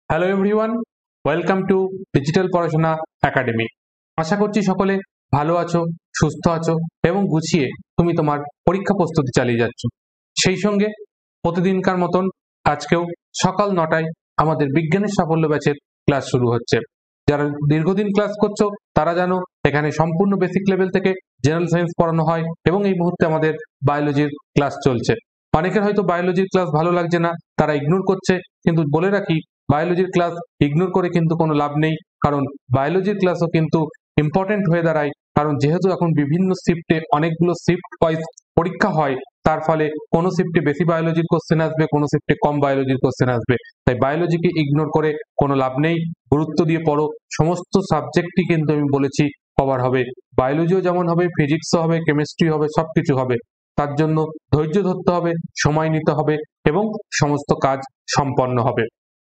Hello everyone, welcome to digital পড়াশোনা academy. আশা করছি সকলে ভালো আছো, সুস্থ আছো এবং গুছিয়ে তুমি তোমার পরীক্ষা প্রস্তুতি চালিয়ে যাচ্ছ। সেই সঙ্গে প্রতিদিনকার মতন আজকেও সকাল 9টায় আমাদের বিজ্ঞানের সাফল্য ব্যাচের ক্লাস শুরু হচ্ছে। যারা দীর্ঘদিন ক্লাস করছো তারা জানো এখানে সম্পূর্ণ বেসিক লেভেল থেকে জেনারেল সায়েন্স পড়ানো হয় এবং এই মুহূর্তে আমাদের বায়োলজির ক্লাস চলছে। অনেকের হয়তো বায়োলজির ক্লাস ভালো লাগছে না, তারা ইগনোর করছে, কিন্তু বলে রাখি বায়োলজির ক্লাস ইগনোর করে কিন্তু কোনো লাভ নেই, কারণ বায়োলজির ক্লাসও কিন্তু ইম্পর্টেন্ট হয়ে দাঁড়ায়। কারণ যেহেতু এখন বিভিন্ন শিফটে অনেকগুলো শিফট ওয়াইজ পরীক্ষা হয়, তার ফলে কোনো শিফটে বেশি বায়োলজির কোশ্চেন আসবে, কোনো শিফটে কম বায়োলজির কোশ্চেন আসবে। তাই বায়োলজিকে ইগনোর করে কোনো লাভ নেই, গুরুত্ব দিয়ে পড়ো। সমস্ত সাবজেক্টই কিন্তু আমি বলেছি কভার হবে, বায়োলজিও যেমন হবে, ফিজিক্সও হবে, কেমিস্ট্রি হবে, সবকিছু হবে। তার জন্য ধৈর্য ধরতে হবে, সময় নিতে হবে এবং সমস্ত কাজ সম্পন্ন হবে।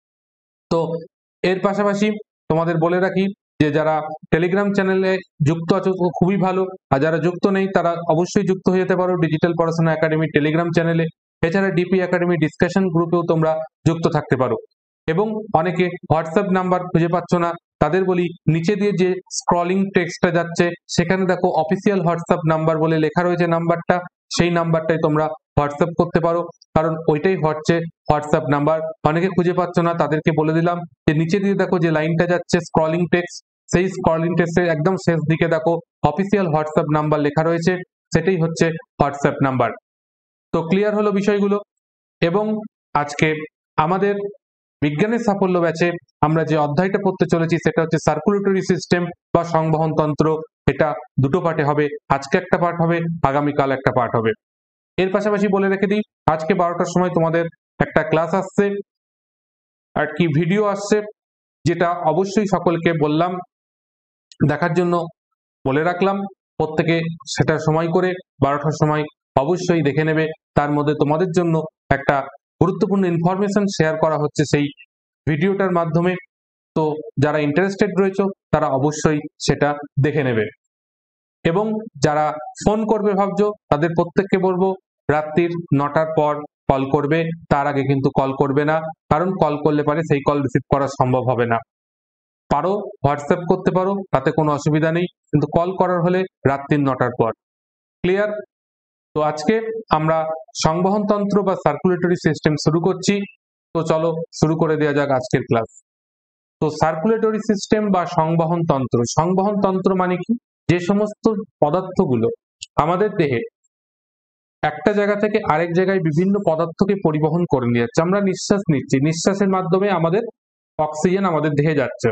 তো এর পাশাপাশি তোমাদের বলে রাখি যে যারা টেলিগ্রাম চ্যানেলে যুক্ত আছো তো খুবই ভালো, আর যারা যুক্ত নেই তারা অবশ্যই যুক্ত হয়ে যেতে পারো ডিজিটাল পড়াশোনা একাডেমি টেলিগ্রাম চ্যানেলে। এছাড়া ডিপি একাডেমি ডিসকাশন গ্রুপেও তোমরা যুক্ত থাকতে পারো। এবং অনেকে হোয়াটসঅ্যাপ নাম্বার খুঁজে পাচ্ছ না, তাদের বলি নিচে দিয়ে যে স্ক্রলিং টেক্সটটা যাচ্ছে সেখানে দেখো অফিসিয়াল হোয়াটসঅ্যাপ নাম্বার বলে লেখা রয়েছে নাম্বারটা, সেই নাম্বারটাই তোমরা হোয়াটসঅ্যাপ করতে পারো, কারণ ওইটাই হচ্ছে হোয়াটসঅ্যাপ নাম্বার। অনেকে খুঁজে পাচ্ছ না, তাদেরকে বলে দিলাম যে নিচে দিয়ে দেখো যে লাইনটা যাচ্ছে স্ক্রলিং টেক্সট, সেই স্ক্রলিং টেক্সটের একদম শেষ দিকে দেখো অফিসিয়াল হোয়াটসঅ্যাপ নাম্বার লেখা রয়েছে, সেটাই হচ্ছে হোয়াটসঅ্যাপ নাম্বার। তো ক্লিয়ার হলো বিষয়গুলো। এবং আজকে আমাদের বিজ্ঞানের সাফল্য ব্যাচে আমরা যে অধ্যায়টা পড়তে চলেছি সেটা হচ্ছে সার্কুলেটরি সিস্টেম বা সংবহন তন্ত্র। এটা দুটো পার্টে হবে, আজকে একটা পার্ট হবে, আগামীকাল একটা পার্ট হবে। এর পাশাপাশি বলে রেখে দিই আজকে 12টার সময় তোমাদের একটা ক্লাস আসছে, আর কি ভিডিও আসছে, যেটা অবশ্যই সকলকে বললাম দেখার জন্য বলে রাখলাম। প্রত্যেকে সেটা সময় করে 12টার সময় অবশ্যই দেখে নেবে। তার মধ্যে তোমাদের জন্য একটা গুরুত্বপূর্ণ ইনফরমেশন শেয়ার করা হচ্ছে সেই ভিডিওটার মাধ্যমে। তো যারা ইন্টারেস্টেড রয়েছে তারা অবশ্যই সেটা দেখে নেবে। এবং যারা ফোন করবে ভাবছো তাদের প্রত্যেককে বলবো রাত্রির 9টার পর কল করবে, তার আগে কিন্তু কল করবে না, কারণ কল করলে পারে সেই কল রিসিভ করা সম্ভব হবে না। পারো হোয়াটসঅ্যাপ করতে পারো, তাতে কোনো অসুবিধা নেই, কিন্তু কল করার হলে রাত্রির 9টার পর। ক্লিয়ার? তো আজকে আমরা সংবহন তন্ত্র বা সার্কুলেটরি সিস্টেম শুরু করছি। তো চলো শুরু করে দেওয়া যাক আজকের ক্লাস। তো সার্কুলেটরি সিস্টেম বা সংবহন তন্ত্র, সংবহন তন্ত্র মানে কি? যে সমস্ত পদার্থগুলো আমাদের দেহে একটা জায়গা থেকে আরেক জায়গায় বিভিন্ন পদার্থকে পরিবহন করে নিয়ে যাচ্ছে। আমরা নিঃশ্বাস নিচ্ছি, নিঃশ্বাসের মাধ্যমে আমাদের অক্সিজেন আমাদের দেহে যাচ্ছে,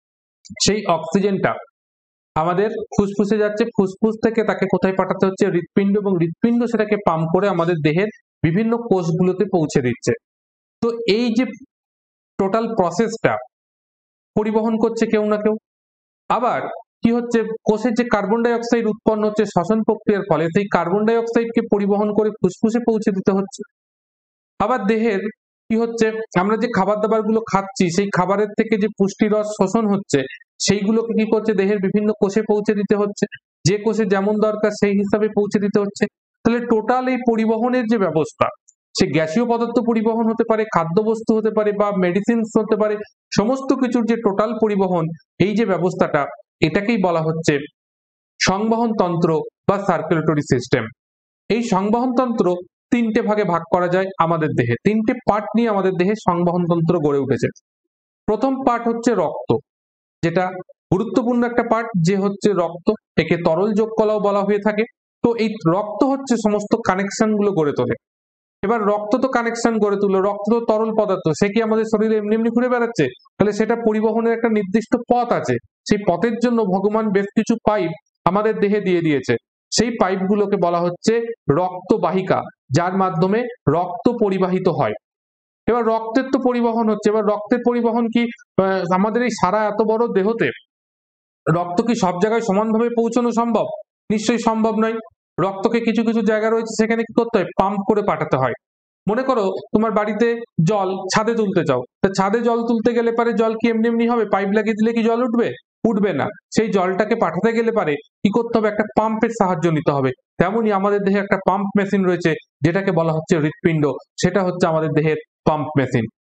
সেই অক্সিজেনটা আমাদের ফুসফুসে যাচ্ছে, ফুসফুস থেকে তাকে কোথায় পাঠাতে হচ্ছে? হৃৎপিণ্ড, এবং হৃৎপিণ্ড সেটাকে পাম্প করে আমাদের দেহের বিভিন্ন কোষগুলোতে পৌঁছে দিচ্ছে। তো এই যে টোটাল প্রসেসটা পরিবহন করছে কেউ না কেউ। আবার কি হচ্ছে, কোষের যে কার্বন ডাই অক্সাইড উৎপন্ন হচ্ছে শ্বসন প্রক্রিয়ার ফলে, সেই কার্বন ডাই অক্সাইডকে পরিবহন করে ফুসফুসে পৌঁছে দিতে হচ্ছে। আবার দেহের কি হচ্ছে, আমরা যে খাবার দাবার গুলো খাচ্ছি সেই খাবারের থেকে যে পুষ্টিরস শোষণ হচ্ছে সেইগুলোকে কি করছে, দেহের বিভিন্ন কোষে পৌঁছে দিতে হচ্ছে, যে কোষে যেমন দরকার সেই হিসাবে পৌঁছে দিতে হচ্ছে। তাহলে টোটাল এই পরিবহনের যে ব্যবস্থা, সে গ্যাসীয় পদার্থ পরিবহন হতে পারে, খাদ্যবস্তু হতে পারে, বা মেডিসিনস হতে পারে, সমস্ত কিছুর যে টোটাল পরিবহন, এই যে ব্যবস্থাটা, এটাকেই বলা হচ্ছে সংবহন তন্ত্র বা সার্কুলেটরি সিস্টেম। এই সংবহন তন্ত্র তিনটে ভাগে ভাগ করা যায় আমাদের দেহে, তিনটে পার্ট নিয়ে আমাদের দেহে সংবহন তন্ত্র গড়ে উঠেছে। প্রথম পার্ট হচ্ছে রক্ত, যেটা গুরুত্বপূর্ণ একটা পার্ট, যে হচ্ছে রক্ত, একে তরল যোগ কলাও বলা হয়ে থাকে। তো এই রক্ত হচ্ছে সমস্ত কানেকশন গুলো গড়ে তোলে। এবার রক্ত তো কানেকশন গড়ে তুললো, রক্ত তো তরল পদার্থ, সে কি আমাদের শরীরে এমনি এমনি ঘুরে বেড়াচ্ছে? তাহলে সেটা পরিবহনের একটা নির্দিষ্ট পথ আছে, সেই পথের জন্য ভগবান বেশ কিছু পাইপ আমাদের দেহে দিয়ে দিয়েছে। সেই পাইপগুলোকে বলা হচ্ছে রক্তবাহিকা, যার মাধ্যমে রক্ত পরিবাহিত হয়। এবার রক্তের তো পরিবহন হচ্ছে, এবার রক্তের পরিবহন কি আমাদের এই সারা এত বড় দেহতে রক্ত কি সব জায়গায় সমানভাবে পৌঁছানো সম্ভব? নিশ্চয়ই সম্ভব নয়। রক্তকে কিছু কিছু জায়গা রয়েছে সেখানে কি করতে হয়, পাম্প করে পাঠাতে হয়। মনে করো তোমার বাড়িতে জল ছাদে তুলতে চাও, তা ছাদে জল তুলতে গেলে পারে জল কি এমনি এমনি হবে? পাইপ লাগিয়ে দিলে কি জল উঠবে? উঠবে না। সেই জলটাকে পাঠাতে গেলে পারে কি করতে হবে, একটা পাম্পের সাহায্য নিতে হবে। তেমনি আমাদের দেহে একটা পাম্প মেশিন রয়েছে, যেটাকে বলা হচ্ছে হৃৎপিণ্ড, সেটা হচ্ছে আমাদের দেহের পাম্প মেশিন।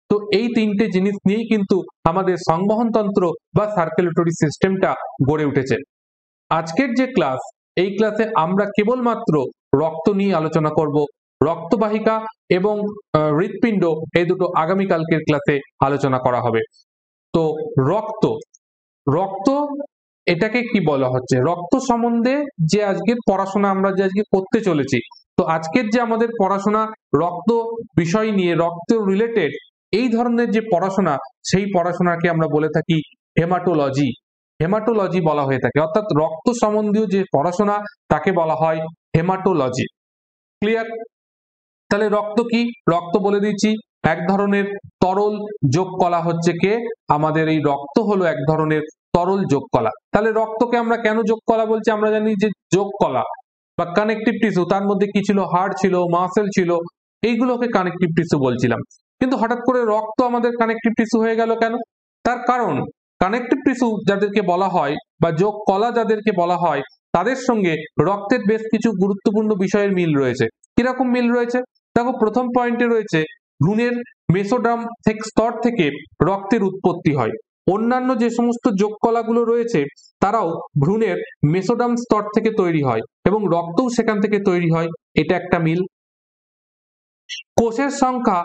তো এই তিনটে জিনিস নিয়েই কিন্তু আমাদের সংবহনতন্ত্র বা সার্কুলেটরি সিস্টেমটা গড়ে উঠেছে। আজকের যে ক্লাস, এই ক্লাসে আমরা কেবলমাত্র রক্ত নিয়ে আলোচনা করব। রক্তবাহিকা এবং হৃৎপিণ্ড এই দুটো আগামীকালকের ক্লাসে আলোচনা করা হবে। তো রক্ত রক্ত এটাকে কি বলা হচ্ছে, রক্ত সম্বন্ধে যে আজকের পড়াশোনা আমরা যে আজকে করতে চলেছি, তো আজকের যে আমাদের পড়াশোনা রক্ত বিষয় নিয়ে, রক্ত রিলেটেড এই ধরনের যে পড়াশোনা, সেই পড়াশোনাকে আমরা বলে থাকি হেমাটোলজি। হেমাটোলজি বলা হয়ে থাকে, অর্থাৎ রক্ত সম্বন্ধীয় যে পড়াশোনা তাকে বলা হয় হেমাটোলজি। ক্লিয়ার? তাহলে রক্ত কি? রক্ত বলে দিচ্ছি, এক ধরনের তরল যোগ কলা হচ্ছে কে আমাদের এই রক্ত হলো এক ধরনের তরল যোগ কলা। তাহলে রক্তকে আমরা কেন যোগ কলা বলছি? আমরা জানি যে যোগ কলা বা কানেকটিভ টিস্যু, তার মধ্যে কি ছিল, হাড় ছিল, মাসেল ছিল, এইগুলোকে কানেকটিভ টিস্যু বলছিলাম। কিন্তু হঠাৎ করে রক্ত আমাদের কানেকটিভ টিস্যু হয়ে গেল কেন? তার কারণ কানেকটিভ টিস্যু যাদেরকে বলা হয় বা যোগ কলা যাদেরকে বলা হয়, তাদের সঙ্গে রক্তের বেশ কিছু গুরুত্বপূর্ণ বিষয়ের মিল রয়েছে। কিরকম মিল রয়েছে? দেখো, প্রথম পয়েন্টে রয়েছে ভ্রূণের মেসোডার্ম স্তর থেকে রক্তের উৎপত্তি হয়। অন্যান্য যে সমস্ত যোগ কলাগুলো রয়েছে তারাও ভ্রূণের মেসোডার্ম স্তর থেকে তৈরি হয় এবং রক্তও সেখান থেকে তৈরি হয়, এটা একটা মিল। কোষের সংখ্যা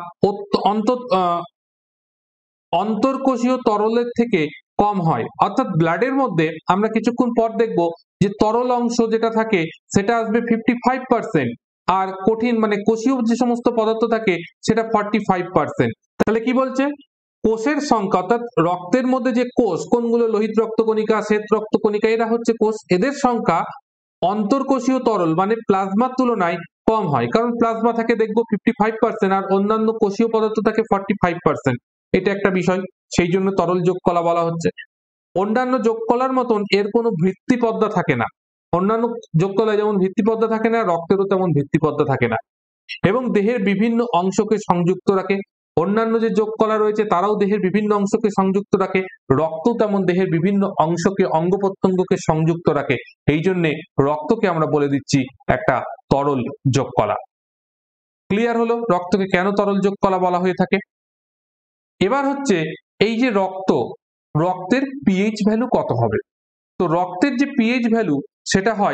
অন্তর্কোষীয় তরলের থেকে কম হয়, অর্থাৎ ব্লাডের মধ্যে আমরা কিছুক্ষণ পর দেখব যে তরল অংশ যেটা থাকে সেটা আসবে 55%, আর কঠিন মানে কোষীয় যে সমস্ত পদার্থ থাকে সেটা 45%। তাহলে কি বলছে? কোষের সংখ্যা, অর্থাৎ রক্তের মধ্যে যে কোষ, কোনগুলো? লোহিত রক্তকণিকা, শ্বেত রক্তকণিকা, এরা হচ্ছে কোষ। এদের সংখ্যা অন্তর্কোষীয় তরল মানে প্লাজমার তুলনায় কম হয়, কারণ প্লাজমা থাকে দেখবো 55% আর অন্যান্য কোষীয় পদার্থ থাকে 45%। এটা একটা বিষয়, সেই জন্য তরল যোগ কলা বলা হচ্ছে। অন্যান্য যোগ কলার মতন এর কোনো ভিত্তিপদ্মা থাকে না। অন্যান্য যোগ কলায় যেমন ভিত্তিপদ্মা থাকে না, রক্তেরও তেমন ভিত্তিপদ্মা থাকে না, এবং দেহের বিভিন্ন অংশকে সংযুক্ত রাখে। অন্যান্য যে যোগ কলা রয়েছে তারাও দেহের বিভিন্ন অংশকে সংযুক্ত রাখে, রক্ত তেমন দেহের বিভিন্ন অংশকে, অঙ্গ প্রত্যঙ্গকে সংযুক্ত রাখে। এই জন্যে রক্তকে আমরা বলে দিচ্ছি একটা তরল যোগ কলা। ক্লিয়ার হলো রক্তকে কেন তরল যোগ কলা বলা হয়ে থাকে? এবার হচ্ছে এই যে রক্তের পিএইচ ভ্যালু কত হবে? তো রক্তের যে পিএইচ ভ্যালু সেটা হয়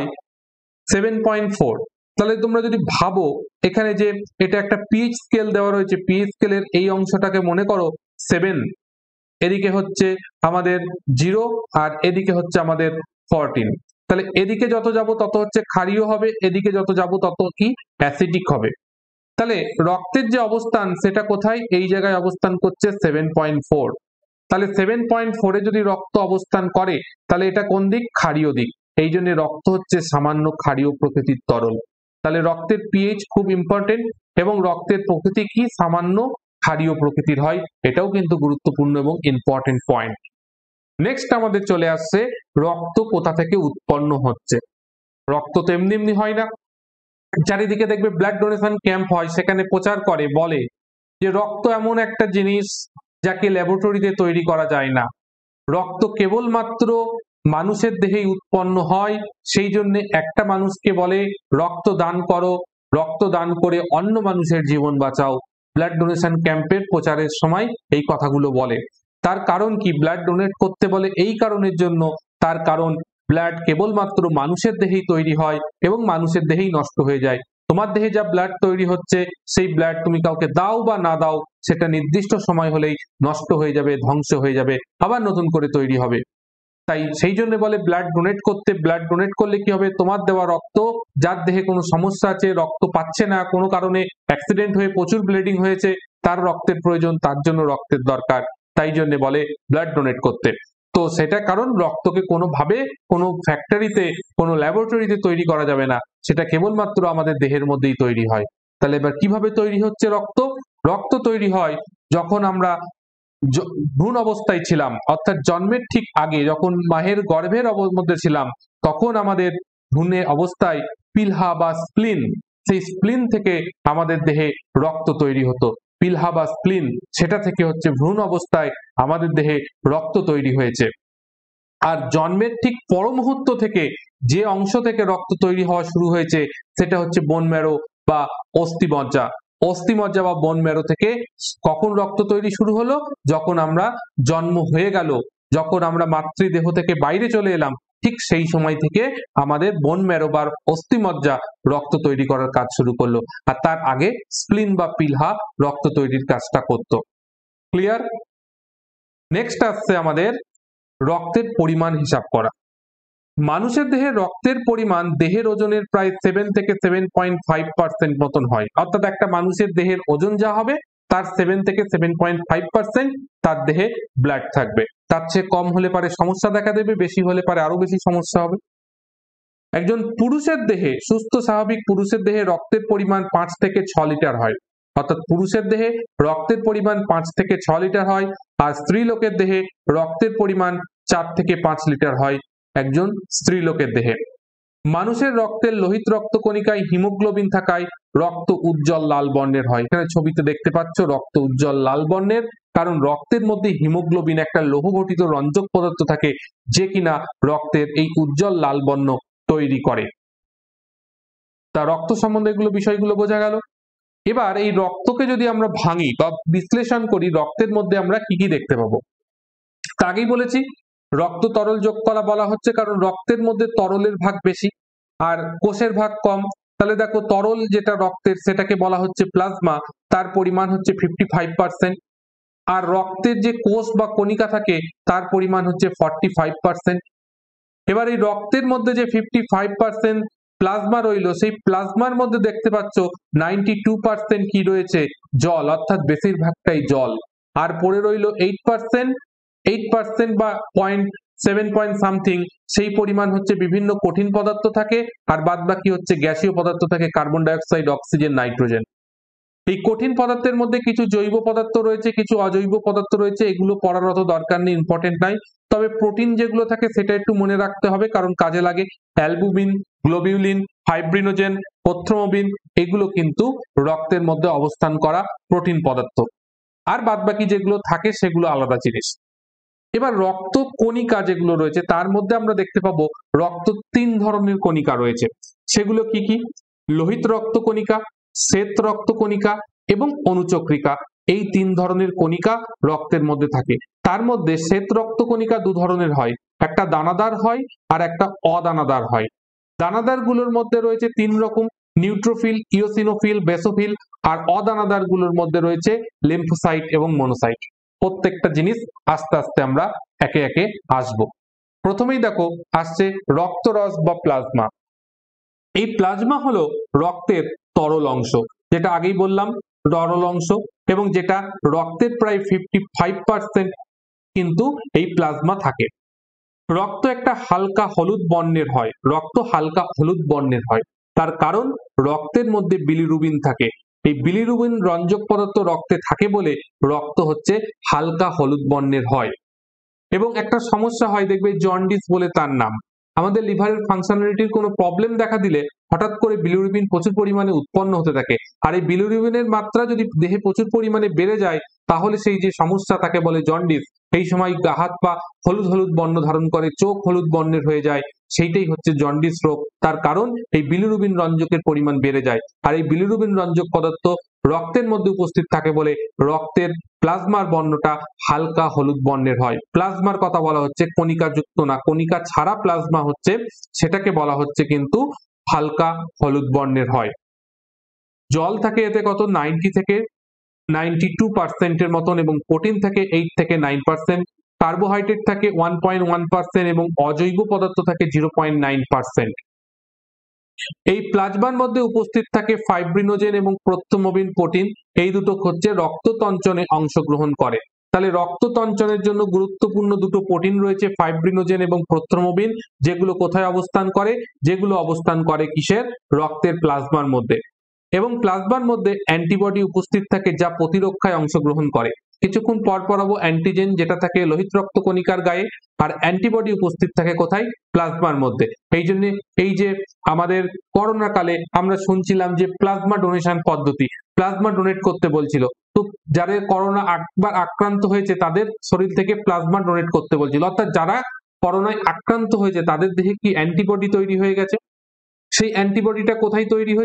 7.4। তাহলে তোমরা যদি ভাবো এখানে যে এটা একটা পিএইচ স্কেল দেওয়া রয়েছে, পিএইচ স্কেলের এই অংশটাকে মনে করো 7, এদিকে হচ্ছে আমাদের 0 আর এদিকে হচ্ছে আমাদের 14। তাহলে এদিকে যত যাব তত হচ্ছে ক্ষারীয় হবে, এদিকে যত যাব তত কি অ্যাসিডিক হবে। তাহলে রক্তের যে অবস্থান সেটা কোথায়? এই জায়গায় অবস্থান করছে 7.4। তাহলে 7.4-এ যদি রক্ত অবস্থান করে তাহলে এটা কোন দিক? ক্ষারীয় দিক। এই জন্য রক্ত হচ্ছে সামান্য ক্ষারীয় প্রকৃতির তরল। তাহলে রক্তের পিএইচ খুব ইম্পর্টেন্ট, এবং রক্তের প্রকৃতি কি? সামান্য ক্ষারীয় প্রকৃতির হয়। এটাও কিন্তু গুরুত্বপূর্ণ এবং ইম্পর্টেন্ট পয়েন্ট। নেক্সট আমাদের চলে আসছে রক্ত কোথা থেকে উৎপন্ন হচ্ছে। রক্ত তো এমনি এমনি হয় না, চারিদিকে দেখবে ব্লাড ডোনেশন ক্যাম্প হয়, সেখানে প্রচার করে, বলে যে রক্ত এমন একটা জিনিস যাকে ল্যাবরেটরিতে তৈরি করা যায় না, রক্ত কেবলমাত্র মানুষের দেহেই উৎপন্ন হয়, সেই জন্য একটা মানুষকে বলে রক্ত দান করো, রক্ত দান করে অন্য মানুষের জীবন বাঁচাও। ব্লাড ডোনেশন ক্যাম্পের প্রচারের সময় এই কথাগুলো বলে। তার কারণ কি? ব্লাড ডোনেট করতে বলে এই কারণের জন্য, তার কারণ ব্লাড কেবলমাত্র মানুষের দেহেই তৈরি হয় এবং মানুষের দেহেই নষ্ট হয়ে যায়। তোমার দেহে যা ব্লাড তৈরি হচ্ছে সেই ব্লাড তুমি কাউকে দাও বা না দাও, সেটা নির্দিষ্ট সময় হলেই নষ্ট হয়ে যাবে, ধ্বংস হয়ে যাবে, আবার নতুন করে তৈরি হবে। তাই সেই জন্য বলে ব্লাড ডোনেট করতে। ব্লাড ডোনেট করলে কি হবে? তোমার দেওয়া রক্ত, যার দেহে কোনো সমস্যা আছে, রক্ত পাচ্ছে না, কোনো কারণে অ্যাক্সিডেন্ট হয়ে প্রচুর ব্লিডিং হয়েছে, তার রক্তের প্রয়োজন, তার জন্য রক্তের দরকার, তাই জন্য বলে ব্লাড ডোনেট করতে। তো সেটা কারণ রক্তকে কোনোভাবে কোনো ফ্যাক্টরিতে, কোনো ল্যাবরেটরিতে তৈরি করা যাবে না, সেটা কেবলমাত্র আমাদের দেহের মধ্যেই তৈরি হয়। তাহলে এবার কিভাবে তৈরি হচ্ছে রক্ত? রক্ত তৈরি হয় যখন আমরা ভ্রূণ অবস্থায় ছিলাম, অর্থাৎ জন্মের ঠিক আগে, যখন মায়ের গর্ভের মধ্যে ছিলাম, তখন আমাদের ভ্রূণের অবস্থায় পিলহা বা স্প্লিন, সেই স্প্লিন থেকে আমাদের দেহে রক্ত তৈরি হতো। পিলহা বা স্প্লিন, সেটা থেকে হচ্ছে ভ্রূণ অবস্থায় আমাদের দেহে রক্ত তৈরি হয়েছে। আর জন্মের ঠিক পর মুহূর্ত থেকে যে অংশ থেকে রক্ত তৈরি হওয়া শুরু হয়েছে সেটা হচ্ছে বোন ম্যারো বা অস্থিমজ্জা। অস্থিমজ্জা বা বোন ম্যারো থেকে কখন রক্ত তৈরি শুরু হলো? যখন আমরা জন্ম হয়ে গেল, যখন আমরা মাতৃদেহ থেকে বাইরে চলে এলাম, ঠিক সেই সময় থেকে আমাদের বোন ম্যারো বা অস্থিমজ্জা রক্ত তৈরি করার কাজ শুরু করলো। আর তার আগে স্প্লিন বা পিলহা রক্ত তৈরির কাজটা করত। ক্লিয়ার? নেক্সট আসছে আমাদের রক্তের পরিমাণ হিসাব করা। মানুষের দেহে রক্তের পরিমাণ দেহের ওজনের প্রায় 7 থেকে 7.5% মতন হয়। অর্থাৎ একটা মানুষের দেহের ওজন যা হবে তার 7 থেকে 7.5% তার দেহে ব্লাড থাকবে। তার চেয়ে কম হলে পারে সমস্যা দেখা দেবে, বেশি হলে পারে আরো বেশি সমস্যা হবে। একজন পুরুষের দেহে, সুস্থ স্বাভাবিক পুরুষের দেহে রক্তের পরিমাণ 5 থেকে 6 লিটার হয়। অর্থাৎ পুরুষের দেহে রক্তের পরিমাণ 5 থেকে 6 লিটার হয়, আর স্ত্রী লোকের দেহে রক্তের পরিমাণ 4 থেকে 5 লিটার হয় একজন স্ত্রী লোকের দেহে। মানুষের রক্তের লোহিত রক্তকণিকায় হিমোগ্লোবিন থাকায় রক্ত উজ্জ্বল লাল বর্ণের হয়। এখানে ছবিতে দেখতে পাচ্ছ রক্ত উজ্জ্বল লাল বর্ণের, কারণ রক্তের মধ্যে হিমোগ্লোবিন একটা লৌহ গঠিত রঞ্জক পদার্থ থাকে, যে কিনা রক্তের এই উজ্জ্বল লাল বর্ণ তৈরি করে। তা রক্ত সম্বন্ধে এগুলো বিষয়গুলো বোঝা গেল। এবার এই রক্তকে যদি আমরা ভাঙি বা বিশ্লেষণ করি, রক্তের মধ্যে আমরা কি কি দেখতে পাবো। তা আগেই বলেছি রক্ত তরল যোগ করা বলা হচ্ছে কারণ রক্তের মধ্যে তরলের ভাগ বেশি আর কোষের ভাগ কম। তাহলে দেখো তরল যেটা রক্তের সেটাকে বলা হচ্ছে প্লাজমা, তার পরিমাণ হচ্ছে 55%, আর রক্তের যে কোষ বা কণিকা থাকে তার পরিমাণ হচ্ছে 45%। এবার এই রক্তের মধ্যে যে 55% প্লাজমা রইল, সেই প্লাজমার মধ্যে দেখতে পাচ্ছ 92% কি রয়েছে? জল, অর্থাৎ বেশিরভাগটাই জল। আর পড়ে রইল 8% বা 0.7 পয়েন্ট সামথিং, সেই পরিমাণ হচ্ছে বিভিন্ন কঠিন পদার্থ থাকে, আর বাদ বাকি হচ্ছে গ্যাসীয় পদার্থ থাকে, কার্বন ডাইঅক্সাইড, অক্সিজেন, নাইট্রোজেন। এই কঠিন পদার্থের মধ্যে কিছু জৈব পদার্থ রয়েছে, কিছু অজৈব পদার্থ রয়েছে, এগুলো পড়ার অত দরকার নেই, ইম্পর্টেন্ট নাই। তবে প্রোটিন যেগুলো থাকে সেটা একটু মনে রাখতে হবে, কারণ কাজে লাগে। অ্যালবুমিন, গ্লোবিউলিন, ফাইব্রিনোজেন, প্রথ্রোম্বিন, এগুলো কিন্তু রক্তের মধ্যে অবস্থান করা প্রোটিন পদার্থ। আর বাদ বাকি যেগুলো থাকে সেগুলো আলাদা জিনিস। এবার রক্ত কণিকা যেগুলো রয়েছে তার মধ্যে আমরা দেখতে পাবো রক্ত 3 ধরনের কণিকা রয়েছে। সেগুলো কি কি? লোহিত রক্ত কণিকা, শ্বেত রক্ত কণিকা এবং অনুচক্রিকা। এই 3 ধরনের কণিকা রক্তের মধ্যে থাকে। তার মধ্যে শ্বেত রক্ত কণিকা 2 ধরনের হয়, একটা দানাদার হয় আর একটা অদানাদার হয়। দানাদার গুলোর মধ্যে রয়েছে 3 রকম, নিউট্রোফিল, ইওসিনোফিল, বেসোফিল। আর অদানাদার গুলোর মধ্যে রয়েছে লিম্ফোসাইট এবং মনোসাইট। প্রত্যেকটা জিনিস আস্তে আস্তে আমরা একে একে আসবো। প্রথমেই দেখো আসছে রক্তরস বা প্লাজমা। এই প্লাজমা হলো রক্তের তরল অংশ, যেটা আগেই বললাম তরল অংশ, এবং যেটা রক্তের প্রায় 55% কিন্তু এই প্লাজমা থাকে। রক্ত একটা হালকা হলুদ বর্ণের হয়, রক্ত হালকা হলুদ বর্ণের হয়, তার কারণ রক্তের মধ্যে বিলিরুবিন থাকে। এই বিলিরুবিন রঞ্জক পদার্থ রক্তে থাকে বলে রক্ত হচ্ছে হালকা হলুদ বর্ণের হয়। এবং একটা সমস্যা হয়, দেখবে জন্ডিস বলে তার নাম। আমাদের লিভারের ফাংশনালিটির কোনো প্রবলেম দেখা দিলে হঠাৎ করে বিলিরুবিন প্রচুর পরিমাণে উৎপন্ন হতে থাকে, আর এই বিলিরুবিনের মাত্রা যদি দেহে প্রচুর পরিমাণে বেড়ে যায় তাহলে সেই যে সমস্যা তাকে বলে জন্ডিস। এই সময় হাত পা হলুদ হলুদ বর্ণ ধারণ করে, চোখ হলুদ বর্ণের হয়ে যায়, সেইটাই হচ্ছে জন্ডিস রোগ। তার কারণ এই বিলিরুবিন রঞ্জকের পরিমাণ বেড়ে যায়, আর এই বিলিরুবিন রঞ্জক পদার্থ রক্তের মধ্যে উপস্থিত থাকে বলে রক্তের প্লাজমার বর্ণটা হালকা হলুদ বর্ণের হয়। প্লাজমার কথা বলা হচ্ছে কণিকা যুক্ত না, কণিকা ছাড়া প্লাজমা হচ্ছে, সেটাকে বলা হচ্ছে কিন্তু হালকা হলুদ বর্ণের হয়। জল থাকে এতে কত? 90 থেকে 92% এর মতন, এবং প্রোটিন থাকে 8 থেকে 9%, কার্বোহাইড্রেট থাকে 1.1% এবং অজৈব পদার্থ থাকে 0.9%। এই প্লাজমার মধ্যে উপস্থিত থাকে ফাইব্রিনোজেন এবং প্রথ্রোম্বিন প্রোটিন, এই দুটো হচ্ছে রক্ততঞ্চনে অংশগ্রহণ করে। তাহলে রক্ততঞ্চনের জন্য গুরুত্বপূর্ণ দুটো প্রোটিন রয়েছে, ফাইব্রিনোজেন এবং প্রথ্রোম্বিন, যেগুলো কোথায় অবস্থান করে? যেগুলো অবস্থান করে কিসের? রক্তের প্লাজমার মধ্যে। এবং প্লাজমার মধ্যে অ্যান্টিবডি উপস্থিত থাকে যা প্রতিরক্ষায় অংশগ্রহণ করে। কিছুক্ষণ পর পড়াবো অ্যান্টিজেন, যেটা থাকে লোহিত রক্ত কণিকার গায়ে, আর অ্যান্টিবডি উপস্থিত থাকে কোথায়? প্লাজমার মধ্যে। এই জন্য এই যে আমাদের করোনা কালে আমরা শুনছিলাম যে প্লাজমা ডোনেশন পদ্ধতি, প্লাজমা ডোনেট করতে বলছিল, তো যাদের করোনা একবার আক্রান্ত হয়েছে তাদের শরীর থেকে প্লাজমা ডোনেট করতে বলছিল। অর্থাৎ যারা করোনায় আক্রান্ত হয়েছে তাদের দেহে কি অ্যান্টিবডি তৈরি হয়ে গেছে। সেই অ্যান্টিবডিটা কোথায় তৈরি হয়েছে?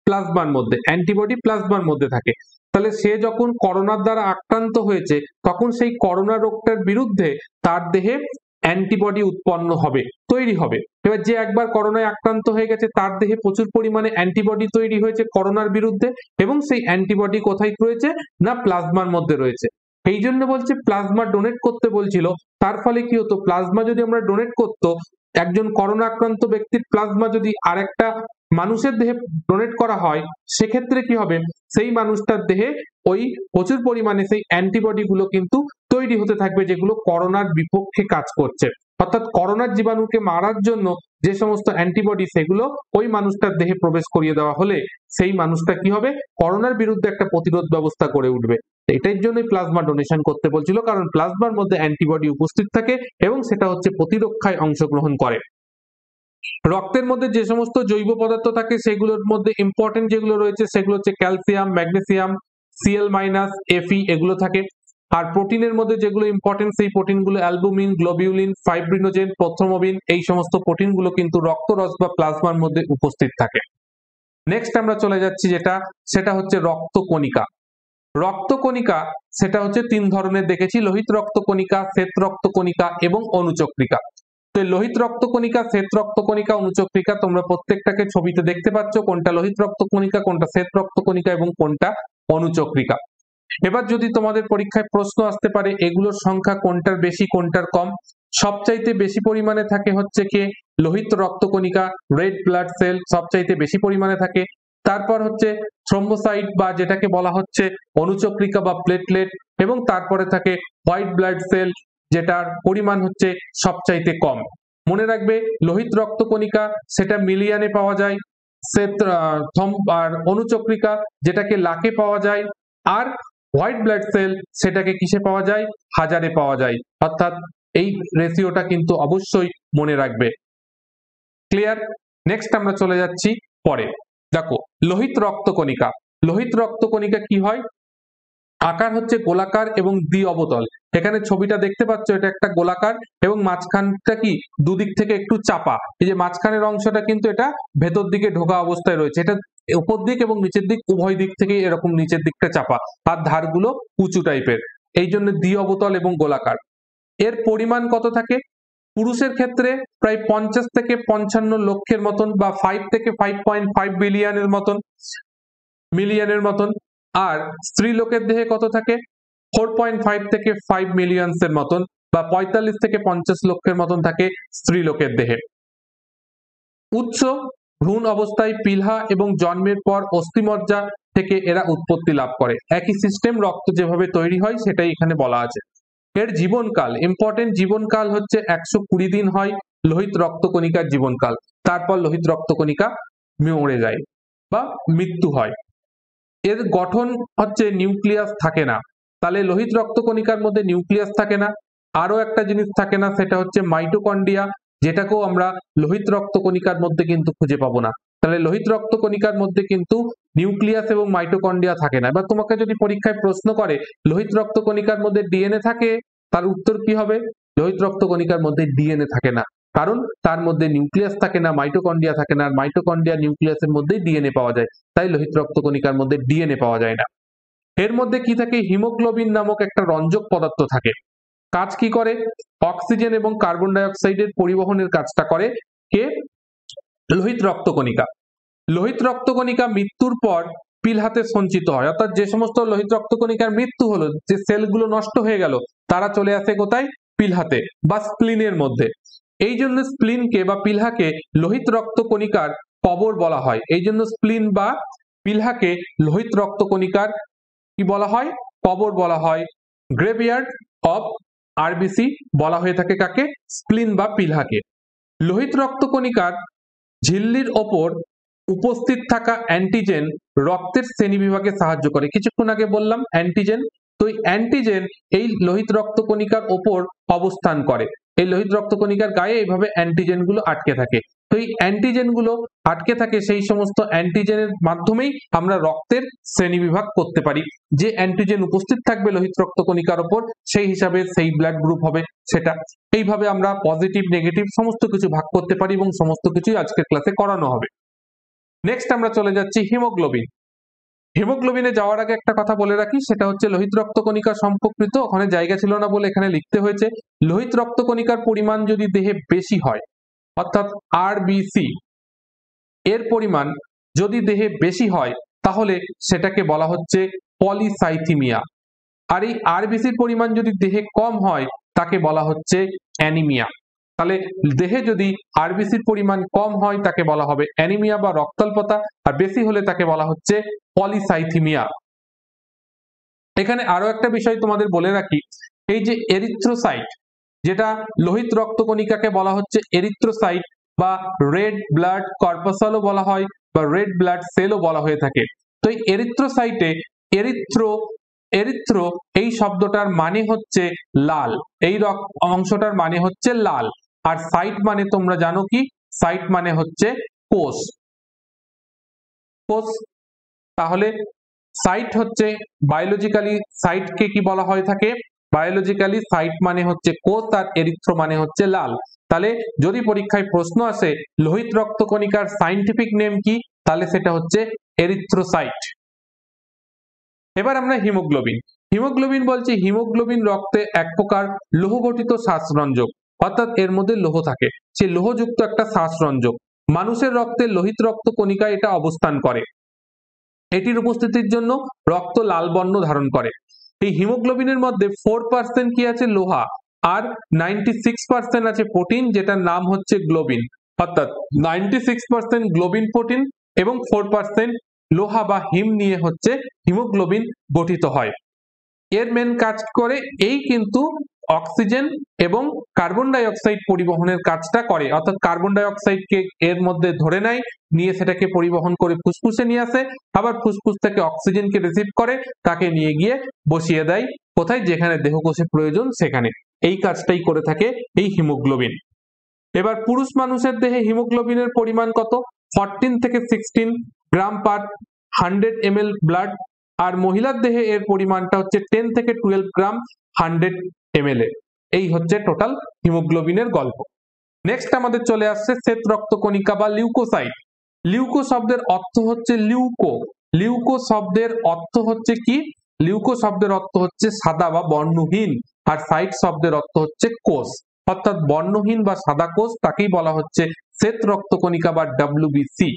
প্লাজমার মধ্যে, অ্যান্টিবডি প্লাজমার মধ্যে থাকে। তাহলে সে যখন করোনার দ্বারা আক্রান্ত হয়েছে তখন সেই করোনা রোগটার বিরুদ্ধে তার দেহে অ্যান্টিবডি উৎপন্ন হবে, তৈরি হবে। এবার যে একবার করোনায় আক্রান্ত হয়ে গেছে তার দেহে প্রচুর পরিমাণে অ্যান্টিবডি তৈরি হয়েছে করোনার বিরুদ্ধে, এবং সেই অ্যান্টিবডি কোথায় রয়েছে না প্লাজমার মধ্যে রয়েছে। এই জন্য বলছে প্লাজমা ডোনেট করতে বলছিল। তার ফলে কি হতো, প্লাজমা যদি আমরা ডোনেট করতো, একজন করোনা আক্রান্ত ব্যক্তির প্লাজমা যদি আরেকটা মানুষের দেহে ডোনেট করা হয়, সেক্ষেত্রে কি হবে, সেই মানুষটার দেহে ওই প্রচুর পরিমাণে সেই অ্যান্টিবডি গুলো কিন্তু তৈরি হতে থাকবে, যেগুলো করোনার বিপক্ষে কাজ করছে। অর্থাৎ করোনার জীবাণুকে মারার জন্য যে সমস্ত অ্যান্টিবডি, সেগুলো ওই মানুষটার দেহে প্রবেশ করিয়ে দেওয়া হলে সেই মানুষটা কি হবে, করোনার বিরুদ্ধে একটা প্রতিরোধ ব্যবস্থা করে উঠবে। এটার জন্যই প্লাজমা ডোনেশন করতে বলছিল, কারণ প্লাজমার মধ্যে অ্যান্টিবডি উপস্থিত থাকে এবং সেটা হচ্ছে প্রতিরক্ষায় অংশগ্রহণ করে। রক্তের মধ্যে যে সমস্ত জৈব পদার্থ থাকে সেগুলোর মধ্যে ইম্পর্টেন্ট যেগুলো রয়েছে সেগুলো হচ্ছে ক্যালসিয়াম, ম্যাগনেসিয়াম, Cl- Fe এগুলো থাকে। আর প্রোটিনের মধ্যে যেগুলো ইম্পর্টেন্ট সেই প্রোটিনগুলো অ্যালবুমিন, গ্লোবিউলিন, ফাইব্রিনোজেন, প্রথ্রোম্বিন, এই সমস্ত প্রোটিনগুলো কিন্তু রক্তরস বা প্লাজমার মধ্যে উপস্থিত থাকে। নেক্সট আমরা চলে যাচ্ছি সেটা হচ্ছে রক্তকণিকা। রক্তকণিকা সেটা হচ্ছে তিন ধরনের দেখেছি, লোহিত রক্তকণিকা, শ্বেত রক্তকণিকা এবং অনুচক্রিকা। তো লোহিত রক্তকণিকা, শ্বেত রক্তকণিকা, অনুচক্রিকা তোমরা প্রত্যেকটাকে ছবিতে দেখতে পাচ্ছ, কোনটা লোহিত রক্তকণিকা, কোনটা শ্বেত রক্তকণিকা এবং কোনটা অনুচক্রিকা। এবার যদি তোমাদের পরীক্ষায় প্রশ্ন আসতে পারে এগুলোর সংখ্যা কোনটার বেশি কোনটার কম, সবচাইতে বেশি পরিমাণে থাকে হচ্ছে কি লোহিত রক্তকণিকা, রেড ব্লাড সেল সবচাইতে বেশি পরিমাণে থাকে। তারপর হচ্ছে থ্রম্বোসাইট বা যেটাকে বলা হচ্ছে অনুচক্রিকা বা প্লেটলেট, এবং তারপরে থাকে হোয়াইট ব্লাড সেল, যেটার পরিমাণ হচ্ছে সবচাইতে কম। মনে রাখবে লোহিত রক্তকণিকা সেটা মিলিয়নে পাওয়া যায়, আর অনুচক্রিকা যেটাকে লাখে পাওয়া যায়, আর হোয়াইট ব্লাড সেল সেটাকে কিসে পাওয়া যায়, হাজারে পাওয়া যায়। অর্থাৎ এই রেশিওটা কিন্তু অবশ্যই মনে রাখবে। ক্লিয়ার? নেক্সট আমরা চলে যাচ্ছি পরে। দেখো লোহিত রক্তকণিকা, লোহিত রক্তকণিকা কি হয়, আকার হচ্ছে গোলাকার এবং দ্বি অবতল। এখানে ছবিটা দেখতে পাচ্ছ, এটা একটা গোলাকার এবং মাঝখানটা কি দুদিক থেকে একটু চাপা। এই যে মাঝখানের অংশটা কিন্তু এটা ভেতর দিকে ঢোকা অবস্থায় রয়েছে, এটা উপর দিক এবং নিচের দিক উভয় দিক থেকে এরকম নিচের দিকটা চাপা, আর ধারগুলো উঁচু টাইপের, এই জন্য দ্বি অবতল এবং গোলাকার। এর পরিমাণ কত থাকে, পুরুষের ক্ষেত্রে প্রায় 50 থেকে 55 লক্ষের মতন বা 5 থেকে 5.5 মিলিয়নের মতন। আর স্ত্রী লোকের দেহে কত থাকে, 4.5 থেকে 5 মিলিয়নসের মতন বা 45 থেকে 50 লক্ষের মতন থাকে স্ত্রী লোকের দেহে। উৎস ভ্রূণ অবস্থায় পিলহা এবং জন্মের পর অস্থিমজ্জা থেকে এরা উৎপত্তি লাভ করে। একই সিস্টেম, রক্ত যেভাবে তৈরি হয় সেটাই এখানে বলা আছে। এর জীবনকাল ইম্পর্টেন্ট, জীবনকাল হচ্ছে 120 দিন হয় লোহিত রক্তকণিকার জীবনকাল, তারপর লোহিত রক্তকণিকা মরে যায় বা মৃত্যু হয়। এর গঠন হচ্ছে নিউক্লিয়াস থাকে না, তাহলে লোহিত রক্তকণিকার মধ্যে নিউক্লিয়াস থাকে না। আরো একটা জিনিস থাকে না, সেটা হচ্ছে মাইটোকন্ড্রিয়া, যেটাকেও আমরা লোহিত রক্তকণিকার মধ্যে কিন্তু খুঁজে পাবো না। তাহলে লোহিত রক্তকণিকার মধ্যে কিন্তু নিউক্লিয়াস এবং মাইটোকন্ড্রিয়া থাকে না। এবার তোমাকে যদি পরীক্ষায় প্রশ্ন করে লোহিত রক্তকণিকার মধ্যে ডিএনএ থাকে, তার উত্তর কি হবে, লোহিত রক্তকণিকার মধ্যে ডিএনএ থাকে না, কারণ তার মধ্যে নিউক্লিয়াস থাকে না, মাইটোকন্ড্রিয়া থাকে না, আর মাইটোকন্ড্রিয়া নিউক্লিয়াসের মধ্যেই ডিএনএ পাওয়া যায়, তাই লোহিত রক্তকণিকার মধ্যে ডিএনএ পাওয়া যায় না। এর মধ্যে কি থাকে, হিমোগ্লোবিন নামক একটা রঞ্জক পদার্থ থাকে। কাজ কি করে, অক্সিজেন এবং কার্বন ডাই অক্সাইডের পরিবহনের কাজটা করে কে, লোহিত রক্তকণিকা। লোহিত রক্তকণিকা মৃত্যুর পর পিলহাতে সঞ্চিত হয়, অর্থাৎ যে সমস্ত লোহিত রক্তকণিকার মৃত্যু হলো, যে সেলগুলো নষ্ট হয়ে গেল, তারা চলে আসে কোথায়, পিলহাতে বা স্প্লিনের মধ্যে। এই জন্য স্প্লিনকে বা পিলহাকে লোহিত রক্তকণিকার কবর বলা হয়। এই জন্য স্প্লিন বা পিলহাকে লোহিত রক্তকণিকার কি বলা হয়, কবর বলা হয়। গ্রেভইয়ার্ড অফ আরবিসি বলা হয়ে থাকে কাকে, স্প্লিন বা পিলহাকে। লোহিত রক্তকণিকার ঝিল্লির ওপর উপস্থিত থাকা অ্যান্টিজেন রক্তের শ্রেণীবিভাগে সাহায্য করে। কিছুক্ষণ আগে বললাম অ্যান্টিজেন, তো এই অ্যান্টিজেন এই লোহিত রক্তকণিকার ওপর অবস্থান করে। এই লোহিত রক্তকণিকার গায়ে এইভাবে অ্যান্টিজেন গুলো আটকে থাকে। তো এই অ্যান্টিজেন গুলো আটকে থাকে, সেই সমস্ত অ্যান্টিজেনের মাধ্যমেই আমরা রক্তের শ্রেণীবিভাগ করতে পারি। যে অ্যান্টিজেন উপস্থিত থাকবে লোহিত রক্তকণিকার ওপর, সেই হিসাবে সেই ব্লাড গ্রুপ হবে সেটা। এইভাবে আমরা পজিটিভ নেগেটিভ সমস্ত কিছু ভাগ করতে পারি এবং সমস্ত কিছুই আজকের ক্লাসে করানো হবে। নেক্সট আমরা চলে যাচ্ছি হিমোগ্লোবিন। হিমোগ্লোবিনে যাওয়ার আগে একটা কথা বলে রাখি, সেটা হচ্ছে লোহিত রক্তকণিকা সম্পর্কিত। ওখানে জায়গা ছিল না বলে এখানে লিখতে হয়েছে। লোহিত রক্তকণিকার পরিমাণ যদি দেহে বেশি হয়, অর্থাৎ আরবিসি এর পরিমাণ যদি দেহে বেশি হয়, তাহলে সেটাকে বলা হচ্ছে পলিসাইথিমিয়া। আর এই আরবিসির পরিমাণ যদি দেহে কম হয়, তাকে বলা হচ্ছে অ্যানিমিয়া। তাহলে দেহে যদি আরবিসির পরিমাণ কম হয়, তাকে বলা হবে অ্যানিমিয়া বা রক্তাল্পতা, আর বেশি হলে তাকে বলা হচ্ছে পলিসাইথিমিয়া। এখানে আরো একটা বিষয় তোমাদের বলে রাখি, এই যে এরিথ্রোসাইট, যেটা লোহিত রক্তকণিকাকে বলা হচ্ছে এরিথ্রোসাইট বা রেড ব্লাড কর্পাসলও বলা হয় বা রেড ব্লাড সেলও বলা হয়ে থাকে। তো এই এরিথ্রোসাইটে এরিথ্রো এই শব্দটার মানে হচ্ছে লাল, এই অংশটার মানে হচ্ছে লাল। আর সাইট মানে তোমরা জানো কি, সাইট মানে হচ্ছে কোষ। তাহলে সাইট হচ্ছে বায়োলজিক্যালি, সাইটকে কি বলা হয়ে থাকে, বায়োলজিক্যালি সাইট মানে হচ্ছে কোষ, আর এরিথ্রো মানে হচ্ছে লাল। তাহলে যদি পরীক্ষায় প্রশ্ন আসে লোহিত রক্তকণিকার সায়েন্টিফিক নেম কি, তাহলে সেটা হচ্ছে এরিথ্রোসাইট। এবার আমরা হিমোগ্লোবিন। হিমোগ্লোবিন বলছি, হিমোগ্লোবিন রক্তে এক প্রকার লৌহগঠিত শ্বাসরঞ্জক, অর্থাৎ এর মধ্যে লৌহ থাকে, সে লৌহযুক্ত একটা শ্বাসরঞ্জক। মানুষের রক্তে লোহিত রক্তকণিকা এটা অবস্থান করে। এটির উপস্থিতির জন্য রক্ত লাল বর্ণ ধারণ করে। এই হিমোগ্লোবিনের মধ্যে 4% কি আছে, লোহা, আর 96% আছে প্রোটিন, যেটার নাম হচ্ছে গ্লোবিন। অর্থাৎ 96% গ্লোবিন প্রোটিন এবং 4% লোহা বা হিম নিয়ে হচ্ছে হিমোগ্লোবিন গঠিত হয়। এর মেন কাজ করে এই কিন্তু অক্সিজেন এবং কার্বন ডাই অক্সাইড পরিবহনের কাজটা করে, অর্থাৎ কার্বন ডাই অক্সাইডকে এর মধ্যে ধরে নেয়, নিয়ে সেটাকে পরিবহন করে ফুসফুসে নিয়ে আসে, আবার ফুসফুস থেকে অক্সিজেনকে রিসিভ করে, তাকে নিয়ে গিয়ে বসিয়ে দেয় কোথায়, যেখানে দেহকোষে প্রয়োজন সেখানে। এই কাজটাই করে থাকে এই হিমোগ্লোবিন। এবার পুরুষ মানুষের দেহে হিমোগ্লোবিনের পরিমাণ কত, 14 থেকে 16 গ্রাম পার 100 ml ব্লাড, আর মহিলার দেহে এর পরিমাণটা হচ্ছে 10 থেকে 12 গ্রাম 100 ml। এই হচ্ছে টোটাল হিমোগ্লোবিনের গল্প। নেক্সট আমাদের চলে আসছে শ্বেত রক্তকণিকা বা লিউকোসাইট। লিউকো শব্দের অর্থ হচ্ছে লিউকো, লিউকো শব্দের অর্থ হচ্ছে কি, লিউকো শব্দের অর্থ হচ্ছে সাদা বা বর্ণহীন, আর সাইট শব্দের অর্থ হচ্ছে কোষ, অর্থাৎ বর্ণহীন বা সাদা কোষ, তাকেই বলা হচ্ছে শ্বেত রক্তকণিকা বা WBC।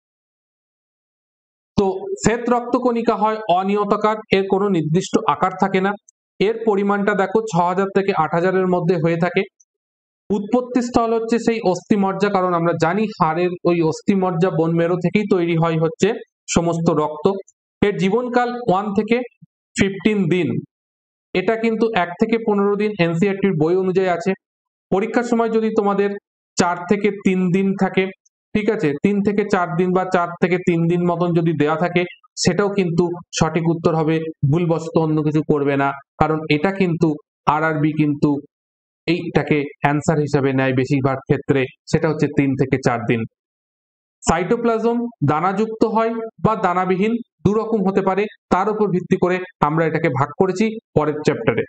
তো শ্বেত রক্তকণিকা হয় অনিয়তাকার, এর কোনো নির্দিষ্ট আকার থাকে না। এর পরিমাণটা দেখো 6000 থেকে 8000-এর মধ্যে হয়ে থাকে। উৎপত্তি স্থল হচ্ছে সেই অস্থিমজ্জা, কারণ আমরা জানি হাড়ের ওই অস্থিমজ্জা বোন মেরু থেকেই তৈরি হয় হচ্ছে সমস্ত রক্ত। এর জীবনকাল 1 থেকে 15 দিন, এটা কিন্তু 1 থেকে 15 দিন এনসিইআরটির বই অনুযায়ী আছে। পরীক্ষার সময় যদি তোমাদের 4 থেকে 3 দিন থাকে, ঠিক আছে, 3 থেকে 4 দিন বা 4 থেকে 3 দিন মতন যদি দেয়া থাকে, সেটাও কিন্তু সঠিক উত্তর হবে, ভুলবশত অন্য কিছু করবে না, কারণ এটা কিন্তু আরআরবি কিন্তু এইটাকে অ্যান্সার হিসাবে নেয় বেশিরভাগ ক্ষেত্রে, সেটা হচ্ছে 3 থেকে 4 দিন। সাইটোপ্লাজম দানাযুক্ত হয় বা দানাবিহীন, দুরকম হতে পারে, তার উপর ভিত্তি করে আমরা এটাকে ভাগ করেছি পরের চ্যাপ্টারে,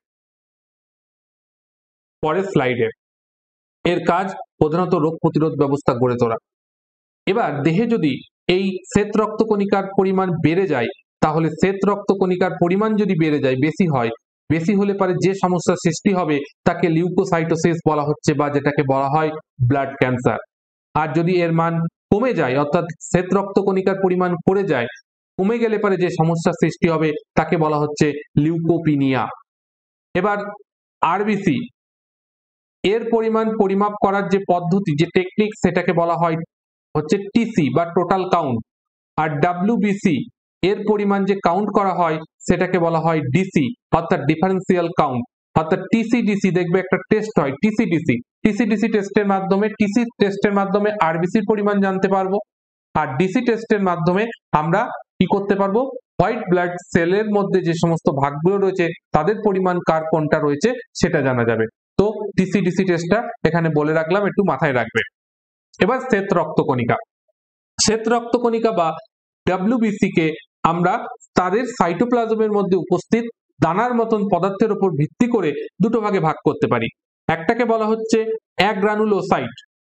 পরের স্লাইডে। এর কাজ প্রধানত রোগ প্রতিরোধ ব্যবস্থা গড়ে তোলা। এবার দেহে যদি এই শ্বেত রক্তকণিকার পরিমাণ বেড়ে যায়, তাহলে শ্বেত রক্তকণিকার পরিমাণ যদি বেড়ে যায়, বেশি হয়, বেশি হলে পারে যে সমস্যার সৃষ্টি হবে তাকে লিউকোসাইটোসিস বলা হচ্ছে, বা যেটাকে বলা হয় ব্লাড ক্যান্সার। আর যদি এর মান কমে যায়, অর্থাৎ শ্বেত রক্তকণিকার পরিমাণ পড়ে যায়, কমে গেলে পারে যে সমস্যার সৃষ্টি হবে তাকে বলা হচ্ছে লিউকোপিনিয়া। এবার আরবিসি এর পরিমাণ পরিমাপ করার যে পদ্ধতি, যে টেকনিক, সেটাকে বলা হয় হচ্ছে টিসি বা টোটাল কাউন্ট। আর ডাব্লিউবিসি এর পরিমাণ যে কাউন্ট করা হয় সেটাকে বলা হয় ডিসি, অর্থাৎ ডিফারেন্সিয়াল কাউন্ট। অর্থাৎ টিসিডিসি দেখবে একটা টেস্ট হয়, টিসিডিসি টেস্টের মাধ্যমে, টিসি টেস্টের মাধ্যমে আরবিসির পরিমাণ জানতে পারবো, আর ডিসি টেস্টের মাধ্যমে আমরা কি করতে পারবো, হোয়াইট ব্লাড সেলের মধ্যে যে সমস্ত ভাগগুলো রয়েছে তাদের পরিমাণ কার কোনটা রয়েছে সেটা জানা যাবে। তো টিসিডিসি টেস্টটা এখানে বলে রাখলাম, একটু মাথায় রাখবে। এবার শ্বেত রক্তকণিকা। শ্বেত রক্তকণিকা বা ডাব্লিউবিসি কে আমরা তাদের সাইটোপ্লাজমের মধ্যে উপস্থিত দানার মতন পদার্থের উপর ভিত্তি করে দুটো ভাগে ভাগ করতে পারি। একটাকে বলা হচ্ছে অ্যাগ্রানুলোসাইট,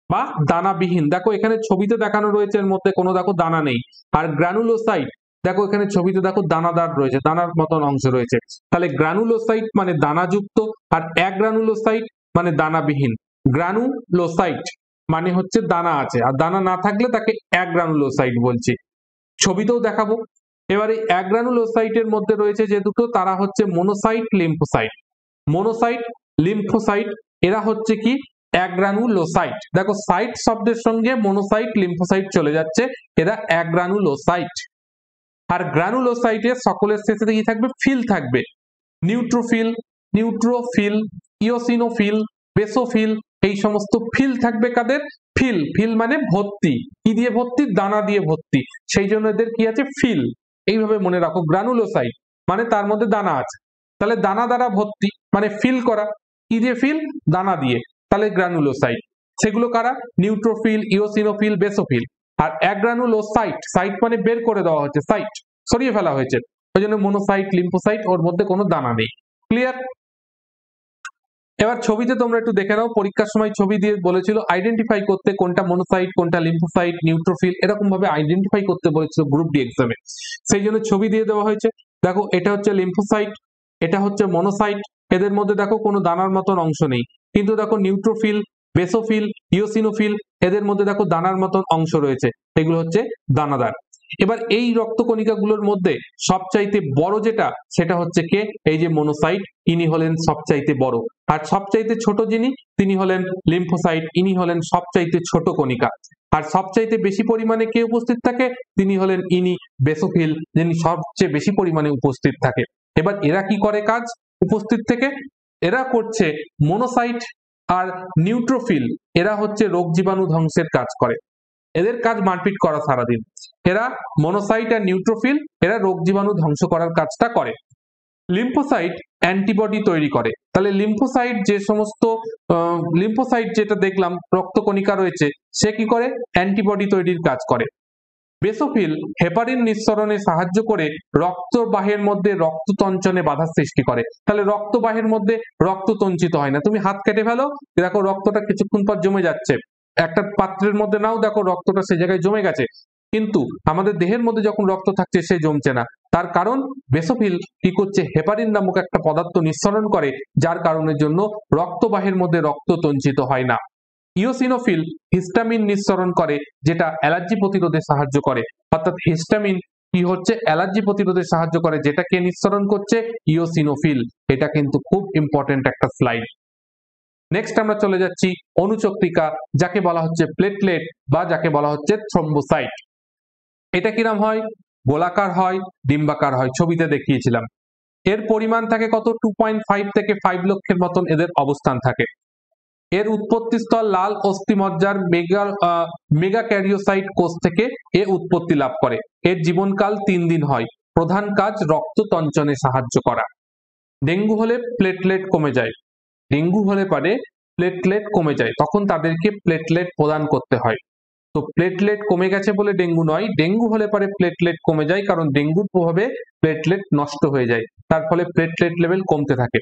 বা দানাবিহীন। দেখো এখানে ছবিতে দেখানো রয়েছে, এর মধ্যে কোনো দেখো দানা নেই। আর গ্রানুলোসাইট দেখো এখানে ছবিতে দেখো দানাদার রয়েছে, দানার মতন অংশ রয়েছে। তাহলে গ্রানুলোসাইট মানে দানাযুক্ত, আর অ্যাগ্রানুলোসাইট মানে দানাবিহীন। গ্রানুলোসাইট মানে হচ্ছে দানা আছে, আর দানা না থাকলে তাকে অ্যাগ্রানুলোসাইট বলছি। ছবিতেও দেখাবো। এবারে অ্যাগ্রানুলোসাইটের মধ্যে রয়েছে যে দুটো, তারা হচ্ছে মনোসাইট, লিম্ফোসাইট। মনোসাইট, লিম্ফোসাইট এরা হচ্ছে কি অ্যাগ্রানুলোসাইট। দেখো সাইট শব্দের সঙ্গে মনোসাইট, লিম্ফোসাইট চলে যাচ্ছে, এরা অ্যাগ্রানুলোসাইট। আর গ্রানুলোসাইটে সকলের শেষে কি থাকবে? ফিল থাকবে। নিউট্রোফিল, নিউট্রোফিল, ইওসিনোফিল, বেসোফিল, এই সমস্ত ফিল থাকবে। কাদের? ফিল। ফিল মানে ভর্তি। কি দিয়ে ভর্তি? দানা দিয়ে ভর্তি, সেই জন্য এদের কি আছে? ফিল। এইভাবে মনে রাখো, গ্রানুলোসাইট মানে তার মধ্যে দানা আছে, তাহলে দানা দ্বারা ভর্তি মানে ফিল করা। কি দিয়ে ফিল? দানা দিয়ে, তাহলে গ্রানুলোসাইট। সেগুলো কারা? Neutrophil, eosinophil, basophil. আর অ্যাগ্রানুলোসাইট, সাইট মানে বের করে দেওয়া হয়েছে, সাইট সরিয়ে ফেলা হয়েছে, ওই জন্য মনোসাইট, লিম্ফোসাইট, ওর মধ্যে কোনো দানা নেই। ক্লিয়ার? এবার ছবিতে তোমরা একটু দেখে নাও, পরীক্ষার সময় ছবি দিয়ে বলেছিল আইডেন্টিফাই করতে কোনটা মনোসাইট, কোনটা লিম্ফোসাইট, নিউট্রোফিল, এরকম ভাবে আইডেন্টিফাই করতে বলেছিল গ্রুপ ডি এক্সামে। সেই জন্য ছবি দিয়ে দেওয়া হয়েছে। দেখো এটা হচ্ছে লিম্ফোসাইট, এটা হচ্ছে মনোসাইট। এদের মধ্যে দেখো কোনো দানার মতন অংশ নেই, কিন্তু দেখো নিউট্রোফিল, বেসোফিল, ইওসিনোফিল, এদের মধ্যে দেখো দানার মতন অংশ রয়েছে, এগুলো হচ্ছে দানাদার। এবার এই রক্তকণিকাগুলোর মধ্যে সবচাইতে বড় যেটা, সেটা হচ্ছে কে? এই যে মনোসাইট, ইনি হলেন সবচাইতে বড়। আর সবচাইতে ছোট যিনি, তিনি হলেন লিম্ফোসাইট, ইনি হলেন সবচাইতে ছোট কণিকা। আর সবচাইতে বেশি পরিমাণে কে উপস্থিত থাকে? তিনি হলেন ইনি বেসোফিল, যিনি সবচেয়ে বেশি পরিমাণে উপস্থিত থাকে। এবার এরা কি করে কাজ উপস্থিত থেকে? এরা করছে মনোসাইট আর নিউট্রোফিল, এরা হচ্ছে রোগ জীবাণু ধ্বংসের কাজ করে। এদের কাজ মারপিট করা সারাদিন। এরা মনোসাইট আর নিউট্রোফিল, এরা রোগ জীবাণু ধ্বংস করার কাজটা করে। লিম্ফোসাইট অ্যান্টিবডি তৈরি করে। তাহলে লিম্ফোসাইট যে সমস্ত লিম্ফোসাইট যেটা দেখলাম রক্তকণিকা রয়েছে, সে কি করে? অ্যান্টিবডি তৈরির কাজ করে। বেসোফিল হেপারিন নিঃসরণে সাহায্য করে রক্তবাহের মধ্যে রক্ততঞ্চনে বাধা সৃষ্টি করে। তাহলে রক্তবাহের মধ্যে রক্ত তঞ্চিত হয় না। তুমি হাত কেটে ফেলো, দেখো রক্তটা কিছুক্ষণ পর জমে যাচ্ছে, একটা পাত্রের মধ্যে নাও, দেখো রক্তটা সে জায়গায় জমে গেছে। কিন্তু আমাদের দেহের মধ্যে যখন রক্ত থাকছে সে জমছে না, তার কারণ বেসোফিল কি করছে? হেপারিন নামক একটা পদার্থ নিঃসরণ করে, যার কারণের জন্য রক্তবাহের মধ্যে রক্ত তঞ্চিত হয় না। ইওসিনোফিল হিস্টামিন নিঃসরণ করে, যেটা অ্যালার্জি প্রতিরোধে সাহায্য করে। অর্থাৎ হিস্টামিন কি হচ্ছে? অ্যালার্জি প্রতিরোধে সাহায্য করে, যেটা কে নিঃসরণ করছে? ইওসিনোফিল। এটা কিন্তু খুব ইম্পর্টেন্ট একটা স্লাইড। নেক্সট আমরা চলে যাচ্ছি অনুচক্রিকা, যাকে বলা হচ্ছে প্লেটলেট বা যাকে বলা হচ্ছে থ্রম্বোসাইট। এটা কিরম হয়? গোলাকার হয়, ডিম্বাকার হয়, ছবিতে দেখিয়েছিলাম। এর পরিমাণ থাকে কত? 2.5 থেকে 5 লক্ষের মতন এদের অবস্থান থাকে। এর উৎপত্তি স্থল লাল অস্থিমজ্জার মেগাক্যারিওসাইট কোষ থেকে এ উৎপত্তি লাভ করে। এর জীবনকাল 3 দিন হয়। প্রধান কাজ রক্ত তঞ্চনে সাহায্য করা। ডেঙ্গু হলে প্লেটলেট কমে যায়। ডেঙ্গু হলে পারে প্লেটলেট কমে যায়, তখন তাদেরকে প্লেটলেট প্রদান করতে হয়। তো প্লেটলেট কমে গেছে বলে ডেঙ্গু নয়, ডেঙ্গু হলে পারে প্লেটলেট কমে যায়, কারণ ডেঙ্গুর প্রভাবে প্লেটলেট নষ্ট হয়ে যায়, তার ফলে প্লেটলেট লেভেল কমতে থাকে।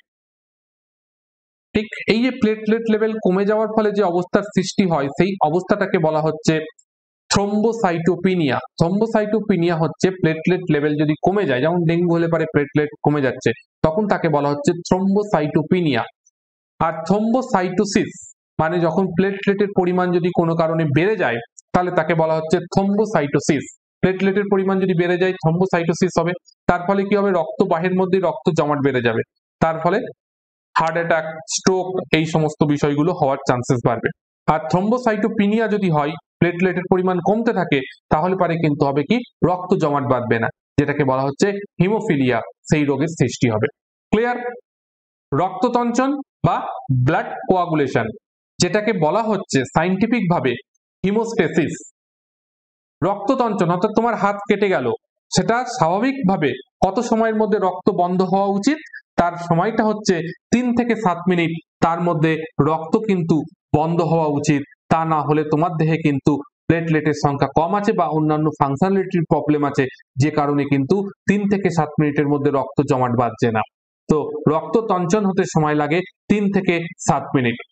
ঠিক এই যে প্লেটলেট লেভেল কমে যাওয়ার ফলে যে অবস্থার সৃষ্টি হয়, সেই অবস্থাটাকে বলা হচ্ছে থ্রম্বোসাইটোপিনিয়া। থ্রম্বোসাইটোপিনিয়া হচ্ছে প্লেটলেট লেভেল যদি কমে যায়, যেমন ডেঙ্গু হলে পারে প্লেটলেট কমে যাচ্ছে, তখন তাকে বলা হচ্ছে থ্রম্বোসাইটোপিনিয়া। আর থ্রম্বোসাইটোসিস মানে যখন প্লেটলেটের পরিমাণ যদি কোনো কারণে বেড়ে যায়, তাহলে তাকে বলা হচ্ছে থ্রম্বোসাইটোসিস। প্লেটলেটের পরিমাণ যদি বেড়ে যায়, থ্রম্বোসাইটোসিস হবে। তার ফলে কি হবে? রক্তবাহের মধ্যে রক্ত জমাট বেড়ে যাবে, তার ফলে হার্ট অ্যাটাক, স্ট্রোক, এই সমস্ত বিষয়গুলো হওয়ার চান্সেস বাড়বে। আর থ্রম্বোসাইটোপিনিয়া যদি হয়, প্লেটলেটের পরিমাণ কমতে থাকে, তাহলে পারে কিন্তু হবে কি? রক্ত জমাট বাঁধবে না, যেটাকে বলা হচ্ছে হিমোফিলিয়া, সেই রোগের সৃষ্টি হবে। ক্লিয়ার? রক্ততঞ্চন বা ব্লাড কোয়াগুলেশন, যেটাকে বলা হচ্ছে সাইন্টিফিক ভাবে হিমোস্টেসিস। রক্ততঞ্চন অর্থাৎ তোমার হাত কেটে গেল, সেটা স্বাভাবিকভাবে কত সময়ের মধ্যে রক্ত বন্ধ হওয়া উচিত? তার সময়টা হচ্ছে 3 থেকে 7 মিনিট, তার মধ্যে রক্ত কিন্তু বন্ধ হওয়া উচিত। তা না হলে তোমার দেহে কিন্তু প্লেটলেটের সংখ্যা কম আছে বা অন্যান্য ফাংশনালিটির প্রবলেম আছে, যে কারণে কিন্তু 3 থেকে 7 মিনিটের মধ্যে রক্ত জমাট বাঁধছে না। তো রক্ত তঞ্চন হতে সময় লাগে 3 থেকে 7 মিনিট।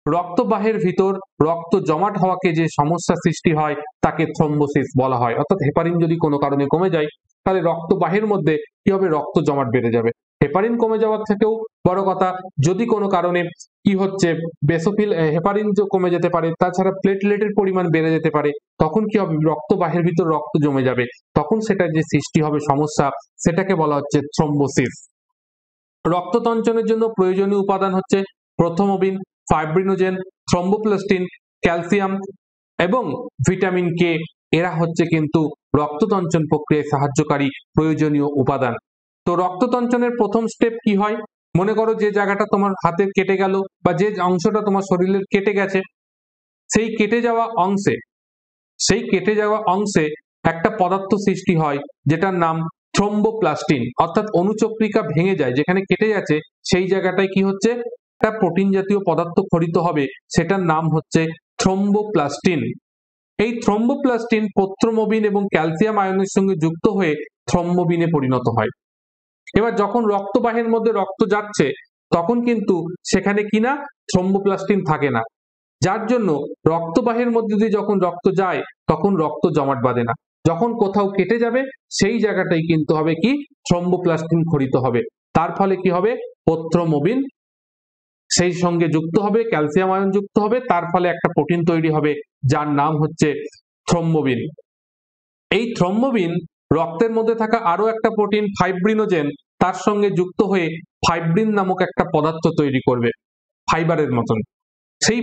রক্তবাহের ভিতর রক্ত জমাট হওয়াকে যে সমস্যা সৃষ্টি হয় তাকে থ্রম্বোসিস বলা হয়। অর্থাৎ হেপারিন যদি কোনো কারণে কমে যায় তাহলে রক্তবাহের মধ্যে কি হবে, রক্ত জমাট বেড়ে যাবে। হেপারিন কমে যাওয়ার থেকেও বড় কথা, যদি কোনো কারণে কি হচ্ছে বেসোফিল হেপারিন কমে যেতে পারে, তাছাড়া প্লেটলেটের পরিমাণ বেড়ে যেতে পারে, তখন কি হবে, রক্তবাহের ভিতর রক্ত জমে যাবে, তখন সেটা যে সৃষ্টি হবে সমস্যা, সেটাকে বলা হচ্ছে থ্রম্বোসিস। রক্ততঞ্চনের জন্য প্রয়োজনীয় উপাদান হচ্ছে প্রথমবিন, ফাইব্রিনোজেন, থ্রম্বোপ্লাস্টিন, ক্যালসিয়াম এবং ভিটামিন কে। এরা হচ্ছে কিন্তু রক্ততঞ্চন প্রক্রিয়ায় সাহায্যকারী প্রয়োজনীয় উপাদান। তো রক্ততঞ্চনের প্রথম স্টেপ কি হয়, মনে করো যে জায়গাটা তোমার হাতে কেটে গেল বা যে অংশটা তোমার শরীরের কেটে গেছে, সেই কেটে যাওয়া অংশে একটা পদার্থ সৃষ্টি হয় যেটার নাম থ্রম্বোপ্লাস্টিন। অর্থাৎ অনুচক্রিকা ভেঙে যায়, যেখানে কেটে যাচ্ছে সেই জায়গাটায় কি হচ্ছে, একটা প্রোটিন জাতীয় পদার্থ ক্ষরিত হবে, সেটার নাম হচ্ছে থ্রম্বোপ্লাস্টিন। এই থ্রম্বোপ্লাস্টিন প্রথ্রমবিন এবং ক্যালসিয়াম আয়নের সঙ্গে যুক্ত হয়ে থ্রম্বোবিনে পরিণত হয়। এবার যখন রক্তবাহের মধ্যে রক্ত যাচ্ছে তখন কিন্তু সেখানে কিনা থ্রম্বোপ্লাস্টিন থাকে না, যার জন্য রক্তবাহের মধ্যে দিয়ে যখন রক্ত যায় তখন রক্ত জমাট বাঁধে না। যখন কোথাও কেটে যাবে সেই জায়গাটাই কিন্তু হবে কি, থ্রম্বোপ্লাস্টিন ক্ষরিত হবে। তার ফলে কি হবে, প্রথ্রমবিন সেই সঙ্গে যুক্ত হবে, ক্যালসিয়াম আয়ন যুক্ত হবে, তার ফলে একটা প্রোটিন তৈরি হবে যার নাম হচ্ছে থ্রম্বোবিন। এই থ্রম্বোবিন রক্তের মধ্যে থাকা আরো একটা প্রোটিন ফাইব্রিনোজেন তার সঙ্গে যুক্ত হয়ে ফাইব্রিন নামক একটা পদার্থ তৈরি করবে, ফাইবারের মতন। সেই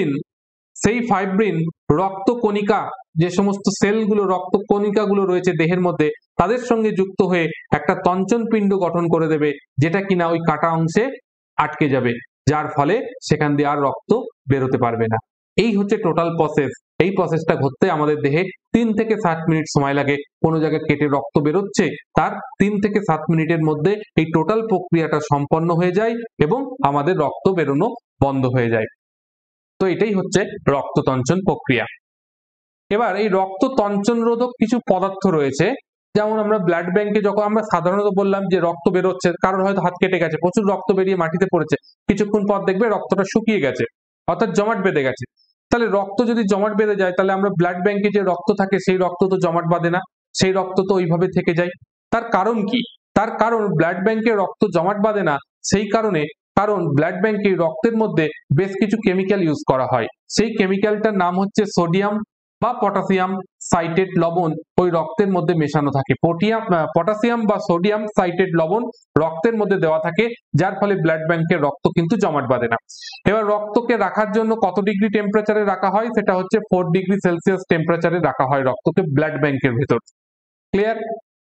ফাইব্রিন রক্ত কণিকা, যে সমস্ত সেলগুলো রক্ত কণিকাগুলো রয়েছে দেহের মধ্যে, তাদের সঙ্গে যুক্ত হয়ে একটা তঞ্চন পিণ্ড গঠন করে দেবে, যেটা কিনা ওই কাটা অংশে আটকে যাবে, যার ফলে সেখান দিয়ে আর রক্ত বেরোতে পারবে না। এই হচ্ছে টোটাল প্রসেস। এই প্রসেসটা ঘটতে আমাদের দেহে 3 থেকে 7 মিনিট সময় লাগে। কোনো জায়গায় কেটে রক্ত বেরোচ্ছে, তার 3 থেকে 7 মিনিটের মধ্যে এই টোটাল প্রক্রিয়াটা সম্পন্ন হয়ে যায় এবং আমাদের রক্ত বেরোনো বন্ধ হয়ে যায়। তো এটাই হচ্ছে রক্ততঞ্চন প্রক্রিয়া। এবার এই রক্ত তঞ্চন রোধক কিছু পদার্থ রয়েছে, যেমন আমরা ব্লাড ব্যাংকে যখন আমরা সাধারণত বললাম যে রক্ত বেরোচ্ছে, কারোর হয়তো হাত কেটে গেছে, প্রচুর রক্ত বেরিয়ে মাটিতে পড়েছে, কিছুক্ষণ পর দেখবে রক্তটা শুকিয়ে গেছে, অর্থাৎ জমাট বেঁধে গেছে। তাহলে রক্ত যদি জমাট বেঁধে যায় তাহলে আমরা ব্লাড ব্যাংকে যে রক্ত থাকে সেই রক্ত তো জমাট বাঁধে না, সেই রক্ত তো ওইভাবে থেকে যায়। তার কারণ কি? তার কারণ ব্লাড ব্যাংকে রক্ত জমাট বাঁধে না সেই কারণ ব্লাড ব্যাংকে রক্তের মধ্যে বেশ কিছু কেমিক্যাল ইউজ করা হয়। সেই কেমিক্যালটার নাম হচ্ছে সোডিয়াম বা পটাশিয়াম সাইটেট লবণ ওই রক্তের মধ্যে মেশানো থাকে। পটাশিয়াম বা সোডিয়াম সাইটেট লবণ রক্তের মধ্যে দেওয়া থাকে, যার ফলে ব্লাড ব্যাংকের রক্ত কিন্তু জমাট বাঁধে না। এবার রক্তকে রাখার জন্য কত ডিগ্রি টেম্পারেচারে রাখা হয়, সেটা হচ্ছে 4 ডিগ্রি সেলসিয়াস টেম্পারেচারে রাখা হয় রক্তকে ব্লাড ব্যাংকের ভেতর। ক্লিয়ার?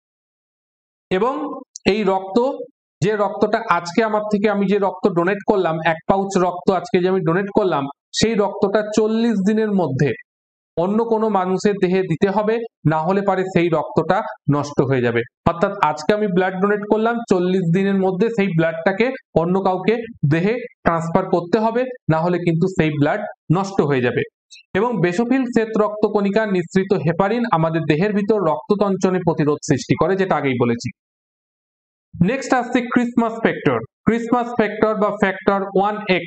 এবং এই রক্ত, যে রক্তটা আজকে আমার থেকে আমি যে রক্ত ডোনেট করলাম, 1 পাউচ রক্ত আজকে যে আমি ডোনেট করলাম, সেই রক্তটা 40 দিনের মধ্যে অন্য কোনো মানুষের দেহে দিতে হবে, না হলে পারে সেই রক্তটা নষ্ট হয়ে যাবে। অর্থাৎ আজকে আমি ব্লাড ডোনেট করলাম, 40 দিনের মধ্যে সেই ব্লাডটাকে অন্য কাউকে দেহে ট্রান্সফার করতে হবে, না হলে কিন্তু সেই ব্লাড নষ্ট হয়ে যাবে। এবং বেসোফিল শ্বেত রক্তকণিকা নিঃসৃত হেপারিন আমাদের দেহের ভিতর রক্ততঞ্চনে প্রতিরোধ সৃষ্টি করে, যেটা আগেই বলেছি। নেক্সট আসছে ক্রিসমাস ফ্যাক্টর বা ফ্যাক্টর 1x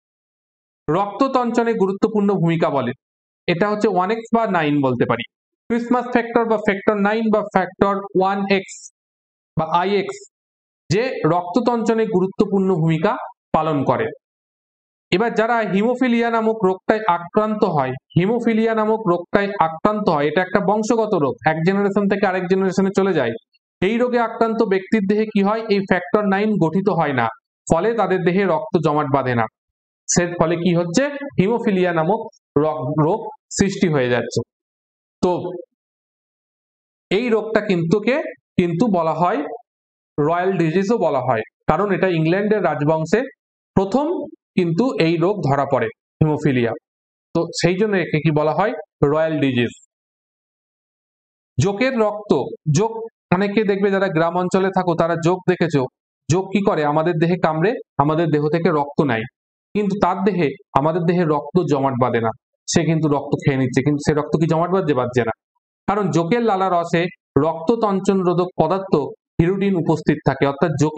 রক্ততঞ্চনে গুরুত্বপূর্ণ ভূমিকা বলে। এটা হচ্ছে 1x বা 9 বলতে পারি। ক্রিসমাস ফ্যাক্টর বা ফ্যাক্টর 9 বা ফ্যাক্টর 1x বা ix যে রক্ততঞ্চনে গুরুত্বপূর্ণ ভূমিকা পালন করে। এবার যারা হিমোফিলিয়া নামক রোগটায় আক্রান্ত হয়, এটা একটা বংশগত রোগ, এক জেনারেশন থেকে আরেক জেনারেশনে চলে যায়। এই রোগে আক্রান্ত ব্যক্তির দেহে কি হয়, এই ফ্যাক্টর 9 গঠিত হয় না, ফলে তাদের দেহে রক্ত জমাট বাঁধে না। এর ফলে কি হচ্ছে, হিমোফিলিয়া নামক রোগ সৃষ্টি হয়ে যাচ্ছে। তো এই রোগটা কিন্তু বলা হয় রয়্যাল ডিজিজও বলা হয়, কারণ এটা ইংল্যান্ডের রাজবংশে প্রথম কিন্তু এই রোগ ধরা পড়ে, হিমোফিলিয়া। তো সেই জন্য একে কি বলা হয়, রয়্যাল ডিজিজ। জোকের রক্ত, জোক অনেকে দেখবে যারা গ্রাম অঞ্চলে থাকো তারা জোক দেখেছো, জোক কি করে, আমাদের দেহে কামড়ে আমাদের দেহ থেকে রক্ত নেয়, কিন্তু তার দেহে আমাদের দেহে রক্ত জমাট বাঁধে না, সে কিন্তু রক্ত খেয়ে নিচ্ছে, কিন্তু সে রক্ত কি জমাট বাঁধছে না, কারণ জোকের লালা রসে রক্ততঞ্চন রোধক পদার্থ হিরোডিন উপস্থিত থাকে। অর্থাৎ জোকের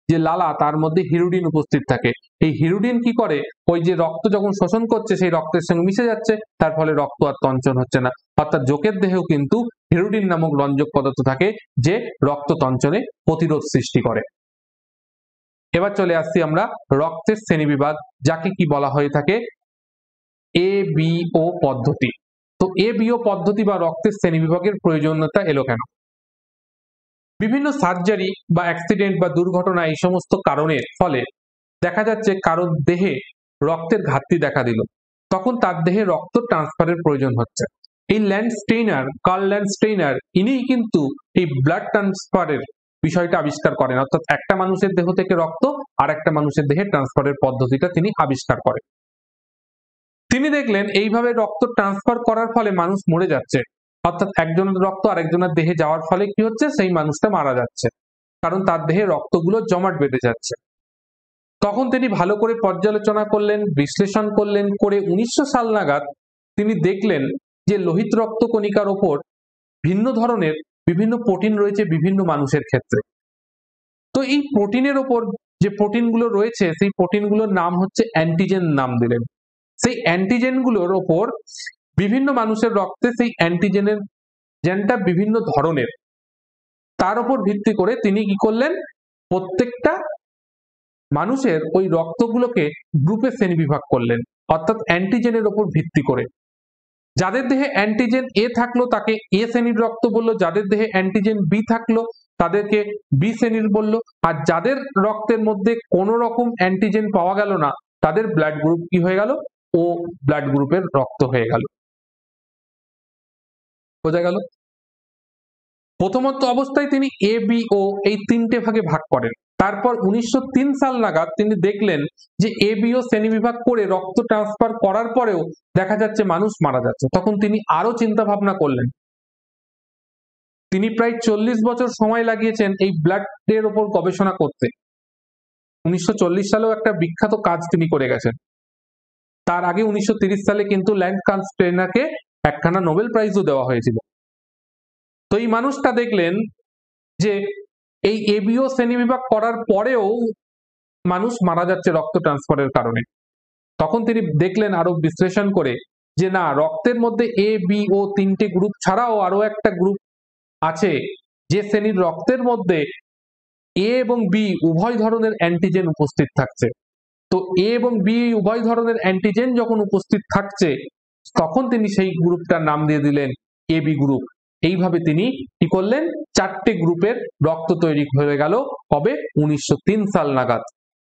যে লালা তার মধ্যে হিরোডিন উপস্থিত থাকে। এই হিরোডিন কি করে, ওই যে রক্ত যখন শোষণ করছে সেই রক্তের সঙ্গে মিশে যাচ্ছে, তার ফলে রক্ত আর তঞ্চন হচ্ছে না। অর্থাৎ জোকের দেহেও কিন্তু হিরোডিন নামক রঞ্জক পদার্থ থাকে যে রক্ত তঞ্চনে প্রতিরোধ সৃষ্টি করে। এবার চলে আসছি আমরা রক্তের শ্রেণীবিভাগ, যাকে কি বলা হয়ে থাকে ABO পদ্ধতি। তো ABO পদ্ধতি বা রক্তের শ্রেণীবিভাগের প্রয়োজনীয়তা এলো কেন? বিভিন্ন সার্জারি বা অ্যাক্সিডেন্ট বা দুর্ঘটনা এই সমস্ত কারণের ফলে দেখা যাচ্ছে কারোর দেহে রক্তের ঘাটতি দেখা দিল, তখন তার দেহে রক্ত ট্রান্সফারের প্রয়োজন হচ্ছে। এই কার্ল ল্যান্ডস্টেইনার ইনিই কিন্তু এই ব্লাড ট্রান্সফারের বিষয়টা আবিষ্কার করেন, অর্থাৎ একটা মানুষের দেহ থেকে রক্ত আর একটা মানুষের দেহে ট্রান্সফারের পদ্ধতিটা তিনি আবিষ্কার করেন। তিনি দেখলেন এইভাবে রক্ত ট্রান্সফার করার ফলে মানুষ মরে যাচ্ছে, অর্থাৎ একজনের রক্ত আরেকজনের দেহে যাওয়ার ফলে কি হচ্ছে, সেই মানুষটা মারা যাচ্ছে, কারণ তার দেহে রক্তগুলো জমাট বেঁধে যাচ্ছে। তখন তিনি ভালো করে পর্যালোচনা করলেন, বিশ্লেষণ করলেন, করে 1900 সাল নাগাদ তিনি দেখলেন যে লোহিত রক্ত কণিকার ওপর ভিন্ন ধরনের বিভিন্ন প্রোটিন রয়েছে বিভিন্ন মানুষের ক্ষেত্রে। তো এই প্রোটিনের ওপর যে প্রোটিনগুলো রয়েছে সেই প্রোটিনগুলোর নাম হচ্ছে অ্যান্টিজেন নাম দিলেন। সেই অ্যান্টিজেনগুলোর ওপর বিভিন্ন মানুষের রক্তে সেই অ্যান্টিজেনের জেনটা বিভিন্ন ধরনের, তার উপর ভিত্তি করে তিনি কি করলেন, প্রত্যেকটা মানুষের ওই রক্তগুলোকে গ্রুপে শ্রেণীবিভাগ করলেন, অর্থাৎ অ্যান্টিজেনের ওপর ভিত্তি করে। যাদের দেহে অ্যান্টিজেন A থাকলো তাকে A শ্রেণীর রক্ত বললো, যাদের দেহে অ্যান্টিজেন B থাকলো তাদেরকে B শ্রেণীর বললো, আর যাদের রক্তের মধ্যে কোনো রকম অ্যান্টিজেন পাওয়া গেল না তাদের ব্লাড গ্রুপ কি হয়ে গেল, O ব্লাড গ্রুপের রক্ত হয়ে গেল। বোঝা গেল? প্রথমত অবস্থায় তিনি ABO এই তিনটে ভাগে ভাগ করেন। তারপর 1903 সাল নাগাদ তিনি দেখলেন যে ABO শ্রেণীবিভাগ করে রক্ত ট্রান্সফার করার পরেও দেখা যাচ্ছে মানুষ মারা যাচ্ছে। তখন তিনি আরো চিন্তা ভাবনা করলেন। তিনি প্রায় 40 বছর সময় লাগিয়েছেন এই ব্লাডের ওপর গবেষণা করতে। 1940 সালেও একটা বিখ্যাত কাজ তিনি করে গেছেন। তার আগে 1930 সালে কিন্তু ল্যান্ডস্টেইনারকে একখানা নোবেল প্রাইজও দেওয়া হয়েছিল। তো এই মানুষটা দেখলেন যে এই ABO শ্রেণীবিভাগ করার পরেও মানুষ মারা যাচ্ছে রক্ত ট্রান্সফারের কারণে। তখন তিনি দেখলেন আরো বিশ্লেষণ করে যে না, রক্তের মধ্যে ABO তিনটে গ্রুপ ছাড়াও আরো একটা গ্রুপ আছে যে শ্রেণীর রক্তের মধ্যে A এবং B উভয় ধরনের অ্যান্টিজেন উপস্থিত থাকছে। তো A এবং B উভয় ধরনের অ্যান্টিজেন যখন উপস্থিত থাকছে তখন তিনি সেই গ্রুপটার নাম দিয়ে দিলেন AB গ্রুপ। এইভাবে তিনি কি করলেন, চারটে গ্রুপের রক্ত তৈরি হয়ে গেল কবে, 1903 সাল নাগাদ।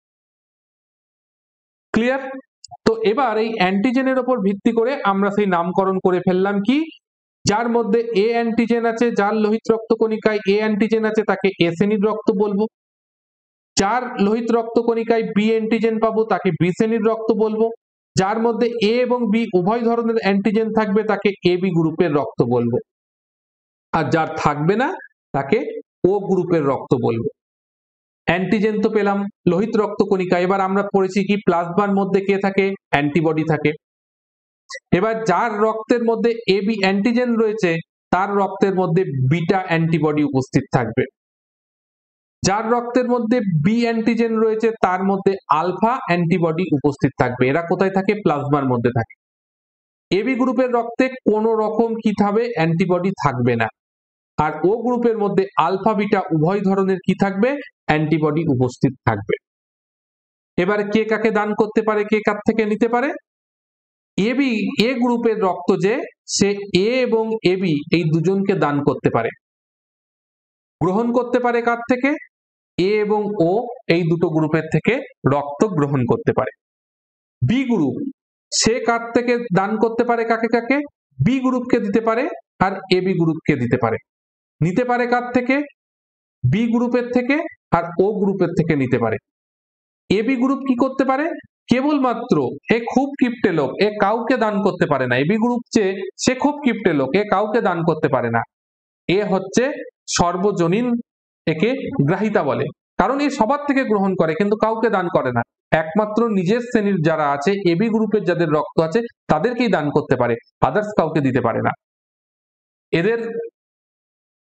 ক্লিয়ার? তো এবার এই অ্যান্টিজেনের উপর ভিত্তি করে আমরা সেই নামকরণ করে ফেললাম কি, যার মধ্যে A অ্যান্টিজেন আছে, যার লোহিত রক্ত কণিকায় A অ্যান্টিজেন আছে তাকে A শ্রেণীর রক্ত বলবো, যার লোহিত রক্ত কণিকায় B অ্যান্টিজেন পাবো তাকে B শ্রেণীর রক্ত বলবো, যার মধ্যে A এবং B উভয় ধরনের অ্যান্টিজেন থাকবে তাকে AB গ্রুপের রক্ত বলবো, আর যার থাকবে না তাকে O গ্রুপের রক্ত বলবো। অ্যান্টিজেন তো পেলাম লোহিত রক্ত কণিকা, এবার আমরা পড়েছি কি প্লাজমার মধ্যে কে থাকে, অ্যান্টিবডি থাকে। এবার যার রক্তের মধ্যে AB অ্যান্টিজেন রয়েছে তার রক্তের মধ্যে বিটা অ্যান্টিবডি উপস্থিত থাকবে, যার রক্তের মধ্যে B অ্যান্টিজেন রয়েছে তার মধ্যে আলফা অ্যান্টিবডি উপস্থিত থাকবে। এরা কোথায় থাকে, প্লাজমার মধ্যে থাকে। AB গ্রুপের রক্তে কোনো রকম কি থাকবে, অ্যান্টিবডি থাকবে না, আর O গ্রুপের মধ্যে আলফা বিটা উভয় ধরনের কি থাকবে, অ্যান্টিবডি উপস্থিত থাকবে। এবারে কে কাকে দান করতে পারে, কে কার থেকে নিতে পারে, A গ্রুপের রক্ত যে সে A এবং AB এই দুজনকে দান করতে পারে, গ্রহণ করতে পারে কার থেকে, A এবং O এই দুটো গ্রুপের থেকে রক্ত গ্রহণ করতে পারে। B গ্রুপ সে কার থেকে দান করতে পারে, কাকে কাকে, B গ্রুপকে দিতে পারে আর AB গ্রুপকে দিতে পারে। নিতে পারে কার থেকে, B গ্রুপের থেকে আর O গ্রুপের থেকে নিতে পারে। AB গ্রুপ কি করতে পারে, কেবলমাত্র এ খুব কিপ্টে লোক, এ কাউকে দান করতে পারে না। AB গ্রুপ যে সে খুব কিপ্টে লোক, এ কাউকে দান করতে পারে না। এ হচ্ছে সর্বজনীন, একে গ্রাহিতা বলে, কারণ এ সবার থেকে গ্রহণ করে কিন্তু কাউকে দান করে না। একমাত্র নিজের শ্রেণীর যারা আছে, AB গ্রুপের যাদের রক্ত আছে তাদেরকেই দান করতে পারে, আদার্স কাউকে দিতে পারে না। এদের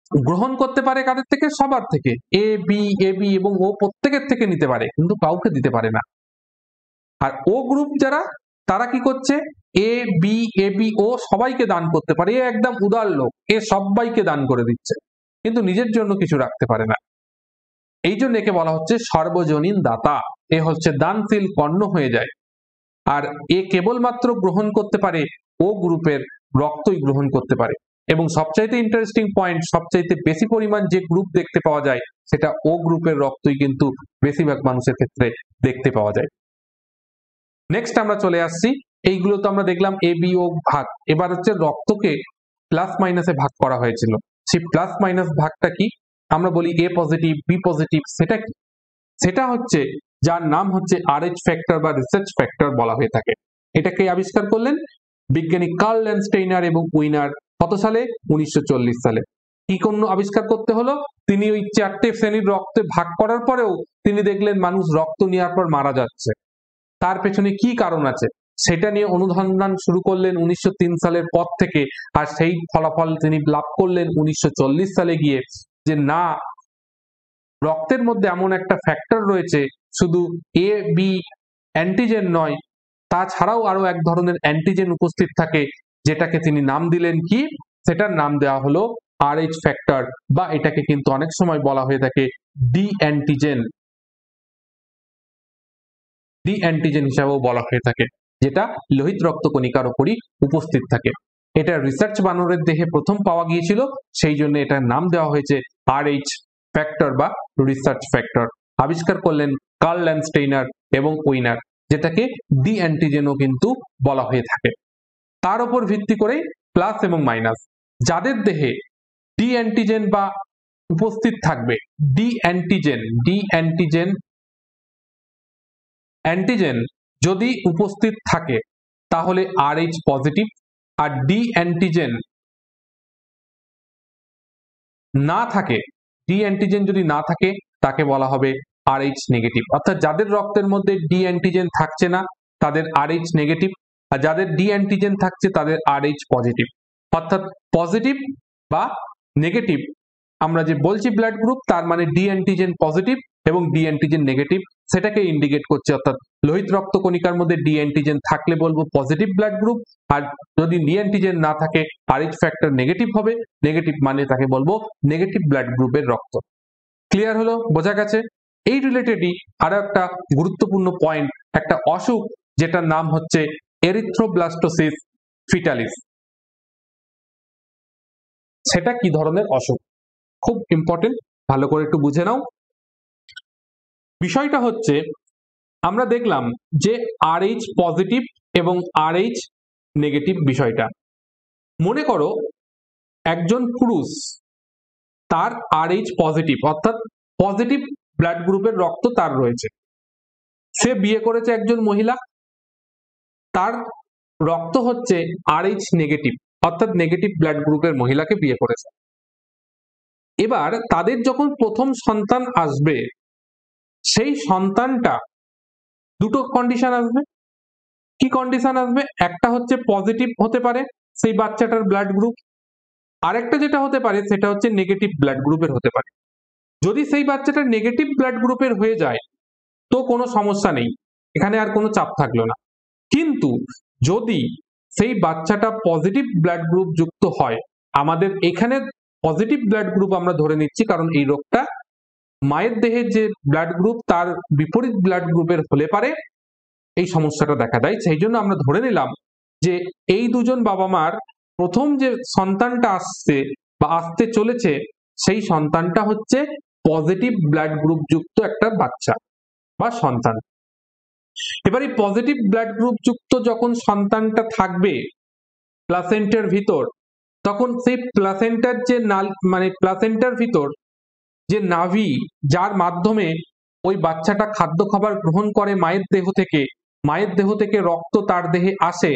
গ্রহণ করতে পারে কাদের থেকে? সবার থেকে, এ বি এবং ও প্রত্যেকের থেকে নিতে পারে, কিন্তু কাউকে দিতে পারে না। আর ও গ্রুপ যারা, তারা কি করছে? এ বি ও সবাইকে দান করতে পারে, এ একদম উদার লোক, এ সবাইকে দান করে দিচ্ছে, কিন্তু নিজের জন্য কিছু রাখতে পারে না। এই জন্য একে বলা হচ্ছে সর্বজনীন দাতা। এ হচ্ছে দানশীল কর্ণ হয়ে যায়। আর এ কেবলমাত্র গ্রহণ করতে পারে ও গ্রুপের রক্তই গ্রহণ করতে পারে। এবং সবচাইতে ইন্টারেস্টিং পয়েন্ট, সবচাইতে বেশি পরিমাণ যে গ্রুপ দেখতে পাওয়া যায় সেটা ও গ্রুপের রক্তই কিন্তু বেশিরভাগ মানুষের ক্ষেত্রে দেখতে পাওয়া যায়। নেক্সট আমরা চলে আসছি, এইগুলো তো আমরা দেখলাম এ বি ও ভাগ। এবার হচ্ছে রক্তকে প্লাস মাইনাসে ভাগ করা হয়েছিল। সেই প্লাস মাইনাস ভাগটা কি? আমরা বলি এ পজিটিভ, বি পজিটিভ, সেটা কি? সেটা হচ্ছে যার নাম হচ্ছে RH ফ্যাক্টর বা রিসার্চ ফ্যাক্টর বলা হয়ে থাকে। এটাকে আবিষ্কার করলেন বিজ্ঞানী কার্ল ল্যান্ডস্টেইনার এবং উইনার। কত সালে? 1940 সালে। কি কোন আবিষ্কার করতে হলো? তিনি ওই 4টে শ্রেণীর রক্তে ভাগ করার পরেও তিনি দেখলেন মানুষ রক্ত নেওয়ার পর মারা যাচ্ছে। তার পেছনে কি কারণ আছে সেটা নিয়ে অনুসন্ধান শুরু করলেন 1903 সালের পর থেকে। আর সেই ফলাফল তিনি লাভ করলেন 1940 সালে গিয়ে, যে না, রক্তের মধ্যে এমন একটা ফ্যাক্টর রয়েছে, শুধু এ বি অ্যান্টিজেন নয়, তাছাড়াও আরো এক ধরনের অ্যান্টিজেন উপস্থিত থাকে, যেটাকে তিনি নাম দিলেন কি? সেটার নাম দেওয়া হলো RH ফ্যাক্টর, বা এটাকে কিন্তু অনেক সময় বলা হয়ে থাকে ডি অ্যান্টিজেন। ডি অ্যান্টিজেন হিসাবেও বলা হয়ে থাকে, যেটা লোহিত রক্তকণিকার উপরই উপস্থিত থাকে। এটা রিসার্চ বানরের দেহে প্রথম পাওয়া গিয়েছিল, সেই জন্য এটার নাম দেওয়া হয়েছে RH ফ্যাক্টর বা রিসার্চ ফ্যাক্টর। আবিষ্কার করলেন কার্ল ল্যান্ডস্টেইনার এবং উইনার, যেটাকে ডি অ্যান্টিজেনও কিন্তু বলা হয়ে থাকে। তার উপর ভিত্তি করে প্লাস এবং মাইনাস, যাদের দেহে ডি অ্যান্টিজেন বা উপস্থিত থাকবে, ডি অ্যান্টিজেন যদি উপস্থিত থাকে তাহলে RH পজিটিভ, আর ডি অ্যান্টিজেন না থাকে, ডি অ্যান্টিজেন যদি না থাকে তাকে বলা হবে RH নেগেটিভ। অর্থাৎ যাদের রক্তের মধ্যে ডি অ্যান্টিজেন থাকছে না তাদের RH নেগেটিভ, আর যাদের ডি অ্যান্টিজেন থাকছে তাদের RH পজিটিভ। অর্থাৎ পজিটিভ বা নেগেটিভ আমরা যে বলছি ব্লাড গ্রুপ, তার মানে ডি অ্যান্টিজেন পজিটিভ এবং ডি অ্যান্টিজেন নেগেটিভ, সেটাকে ইন্ডিকেট করছে। অর্থাৎ লোহিত রক্তকণিকার মধ্যে ডি অ্যান্টিজেন থাকলে বলবো পজিটিভ ব্লাড গ্রুপ, আর যদি ডি অ্যান্টিজেন না থাকে RH ফ্যাক্টর নেগেটিভ হবে, নেগেটিভ মানে তাকে বলবো নেগেটিভ ব্লাড গ্রুপের রক্ত। ক্লিয়ার হলো? বোঝা গেছে? এই রিলেটেডই আরো একটা গুরুত্বপূর্ণ পয়েন্ট, একটা অসুখ যেটার নাম হচ্ছে এরিথ্রোব্লাস্টোসিস ফিটালিস। সেটা কি ধরনের অসুখ? খুব ইম্পর্টেন্ট, ভালো করে একটু বুঝে নাও। বিষয়টা হচ্ছে, আমরা দেখলাম যে RH পজিটিভ এবং RH নেগেটিভ বিষয়টা। মনে করো একজন পুরুষ, তার RH পজিটিভ, অর্থাৎ পজিটিভ ব্লাড গ্রুপের রক্ত তার রয়েছে। সে বিয়ে করেছে একজন মহিলা, তার রক্ত হচ্ছে RH নেগেটিভ, অর্থাৎ নেগেটিভ ব্লাড গ্রুপের মহিলাকে বিয়ে করেছে। এবার তাদের যখন প্রথম সন্তান আসবে, সেই সন্তানটা দুটো কন্ডিশন আসবে। কি কন্ডিশন আসবে? একটা হচ্ছে পজিটিভ হতে পারে সেই বাচ্চাটার ব্লাড গ্রুপ, আরেকটা যেটা হতে পারে সেটা হচ্ছে নেগেটিভ ব্লাড গ্রুপের হতে পারে। যদি সেই বাচ্চাটা নেগেটিভ ব্লাড গ্রুপের হয়ে যায় তো কোনো সমস্যা নেই, এখানে আর কোনো চাপ থাকলো না। কিন্তু যদি সেই বাচ্চাটা পজিটিভ ব্লাড গ্রুপ যুক্ত হয়, আমাদের এখানে পজিটিভ ব্লাড গ্রুপ আমরা ধরে নিচ্ছি, কারণ এই রোগটা মায়ের দেহে যে ব্লাড গ্রুপ তার বিপরীত ব্লাড গ্রুপের হলে পারে এই সমস্যাটা দেখা দেয়। সেই জন্য আমরা ধরে নিলাম যে এই দুজন বাবা মার প্রথম যে সন্তানটা আসছে বা আসতে চলেছে, সেই সন্তানটা হচ্ছে পজিটিভ ব্লাড গ্রুপ যুক্ত একটা বাচ্চা বা সন্তান। এবার এই পজিটিভ ব্লাড গ্রুপ যুক্ত যখন সন্তানটা থাকবে প্লাসেন্টার ভিতর, তখন সেই প্লাসেন্টার যে প্লাসেন্টার ভিতর যে নাভি, যার মাধ্যমে ওই বাচ্চাটা খাদ্য খাবার গ্রহণ করে মায়ের দেহ থেকে রক্ত তার দেহে আসে,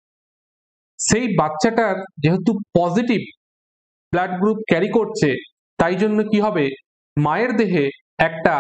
সেই বাচ্চাটার যেহেতু পজিটিভ ব্লাড গ্রুপ ক্যারি করছে, তাই জন্য কি হবে, মায়ের দেহে একটা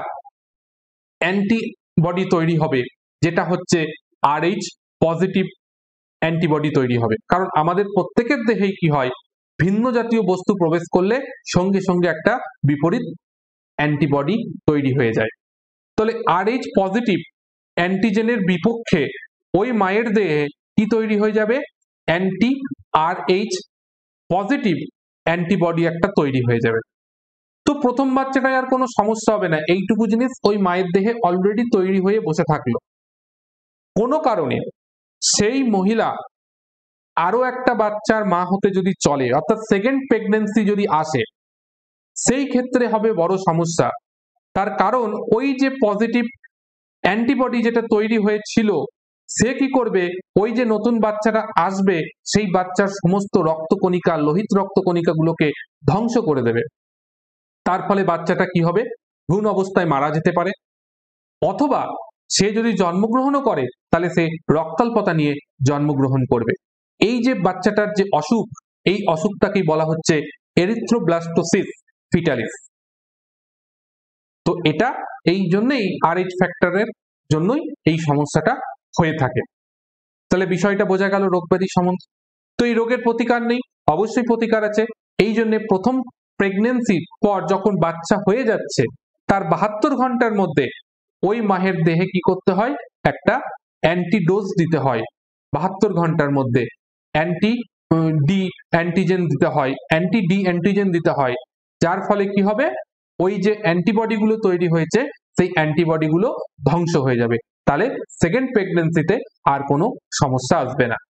অ্যান্টিবডি তৈরি হবে, যেটা হচ্ছে RH পজিটিভ অ্যান্টিবডি তৈরি হবে। কারণ আমাদের প্রত্যেকের দেহেই কি হয়, ভিন্ন জাতীয় বস্তু প্রবেশ করলে সঙ্গে সঙ্গে একটা বিপরীত অ্যান্টিবডি তৈরি হয়ে যায়। তাহলে RH পজিটিভ অ্যান্টিজেনের বিপক্ষে ওই মায়ের দেহে কি তৈরি হয়ে যাবে, অ্যান্টি RH পজিটিভ অ্যান্টিবডি একটা তৈরি হয়ে যাবে। তো প্রথম বাচ্চাটায় আর কোনো সমস্যা হবে না, এইটুকু জিনিস ওই মায়ের দেহে অলরেডি তৈরি হয়ে বসে থাকলো। কোনো কারণে সেই মহিলা আরো একটা বাচ্চার মা হতে যদি চলে, অর্থাৎ সেকেন্ড প্রেগন্যান্সি যদি আসে, সেই ক্ষেত্রে হবে বড় সমস্যা। তার কারণ ওই যে পজিটিভ অ্যান্টিবডি যেটা তৈরি হয়েছিল, সে কি করবে, ওই যে নতুন বাচ্চাটা আসবে সেই বাচ্চার সমস্ত রক্তকণিকা, লোহিত রক্তকণিকা গুলোকে ধ্বংস করে দেবে। তার ফলে বাচ্চাটা কি হবে, ভ্রূণ অবস্থায় মারা যেতে পারে, অথবা সে যদি জন্মগ্রহণও করে তাহলে সে রক্তাল্পতা নিয়ে জন্মগ্রহণ করবে। এই যে বাচ্চাটার যে অসুখ, এই অসুখটাকেই বলা হচ্ছে এরিথ্রোব্লাস্টোসিস ফিটালিস। তো এটা এই জন্যই RH ফ্যাক্টরের জন্যই এই সমস্যাটা হয়ে থাকে। তাহলে বিষয়টা বোঝা গেল রোগব্যাধি সম্বন্ধে। তো এই রোগের প্রতিকার নেই, অবশ্যই প্রতিকার আছে। এই জন্য প্রথম প্রেগন্যান্সির পর যখন বাচ্চা হয়ে যাচ্ছে তার 72 ঘন্টার মধ্যে ওই মায়ের দেহে কি করতে হয়, একটা অ্যান্টিডোজ দিতে হয়। 72 ঘন্টার মধ্যে অ্যান্টি-ডি অ্যান্টিজেন দিতে হয়, অ্যান্টি-ডি অ্যান্টিজেন দিতে হয়, যার ফলে কি হবে, ওই যে অ্যান্টিবডি গুলো তৈরি হয়েছে সেই অ্যান্টিবডি গুলো ধ্বংস হয়ে যাবে। তাহলে সেকেন্ড প্রেগন্যান্সিতে আর কোনো সমস্যা আসবে না।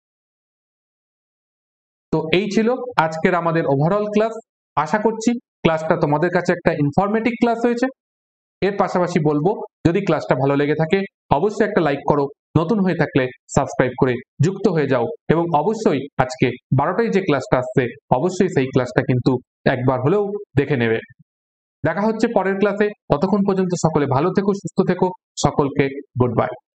তো এই ছিল আজকের আমাদের ওভারঅল ক্লাস। আশা করছি ক্লাসটা তোমাদের কাছে একটা ইনফরমেটিভ ক্লাস হয়েছে। এর পাশাপাশি বলবো, যদি ক্লাসটা ভালো লেগে থাকে অবশ্যই একটা লাইক করো, নতুন হয়ে থাকলে সাবস্ক্রাইব করে যুক্ত হয়ে যাও, এবং অবশ্যই আজকে 12টায় যে ক্লাসটা আসছে অবশ্যই সেই ক্লাসটা কিন্তু একবার হলেও দেখে নেবে। দেখা হচ্ছে পরের ক্লাসে, ততক্ষণ পর্যন্ত সকলে ভালো থেকো, সুস্থ থেকো, সকলকে গুড বাই।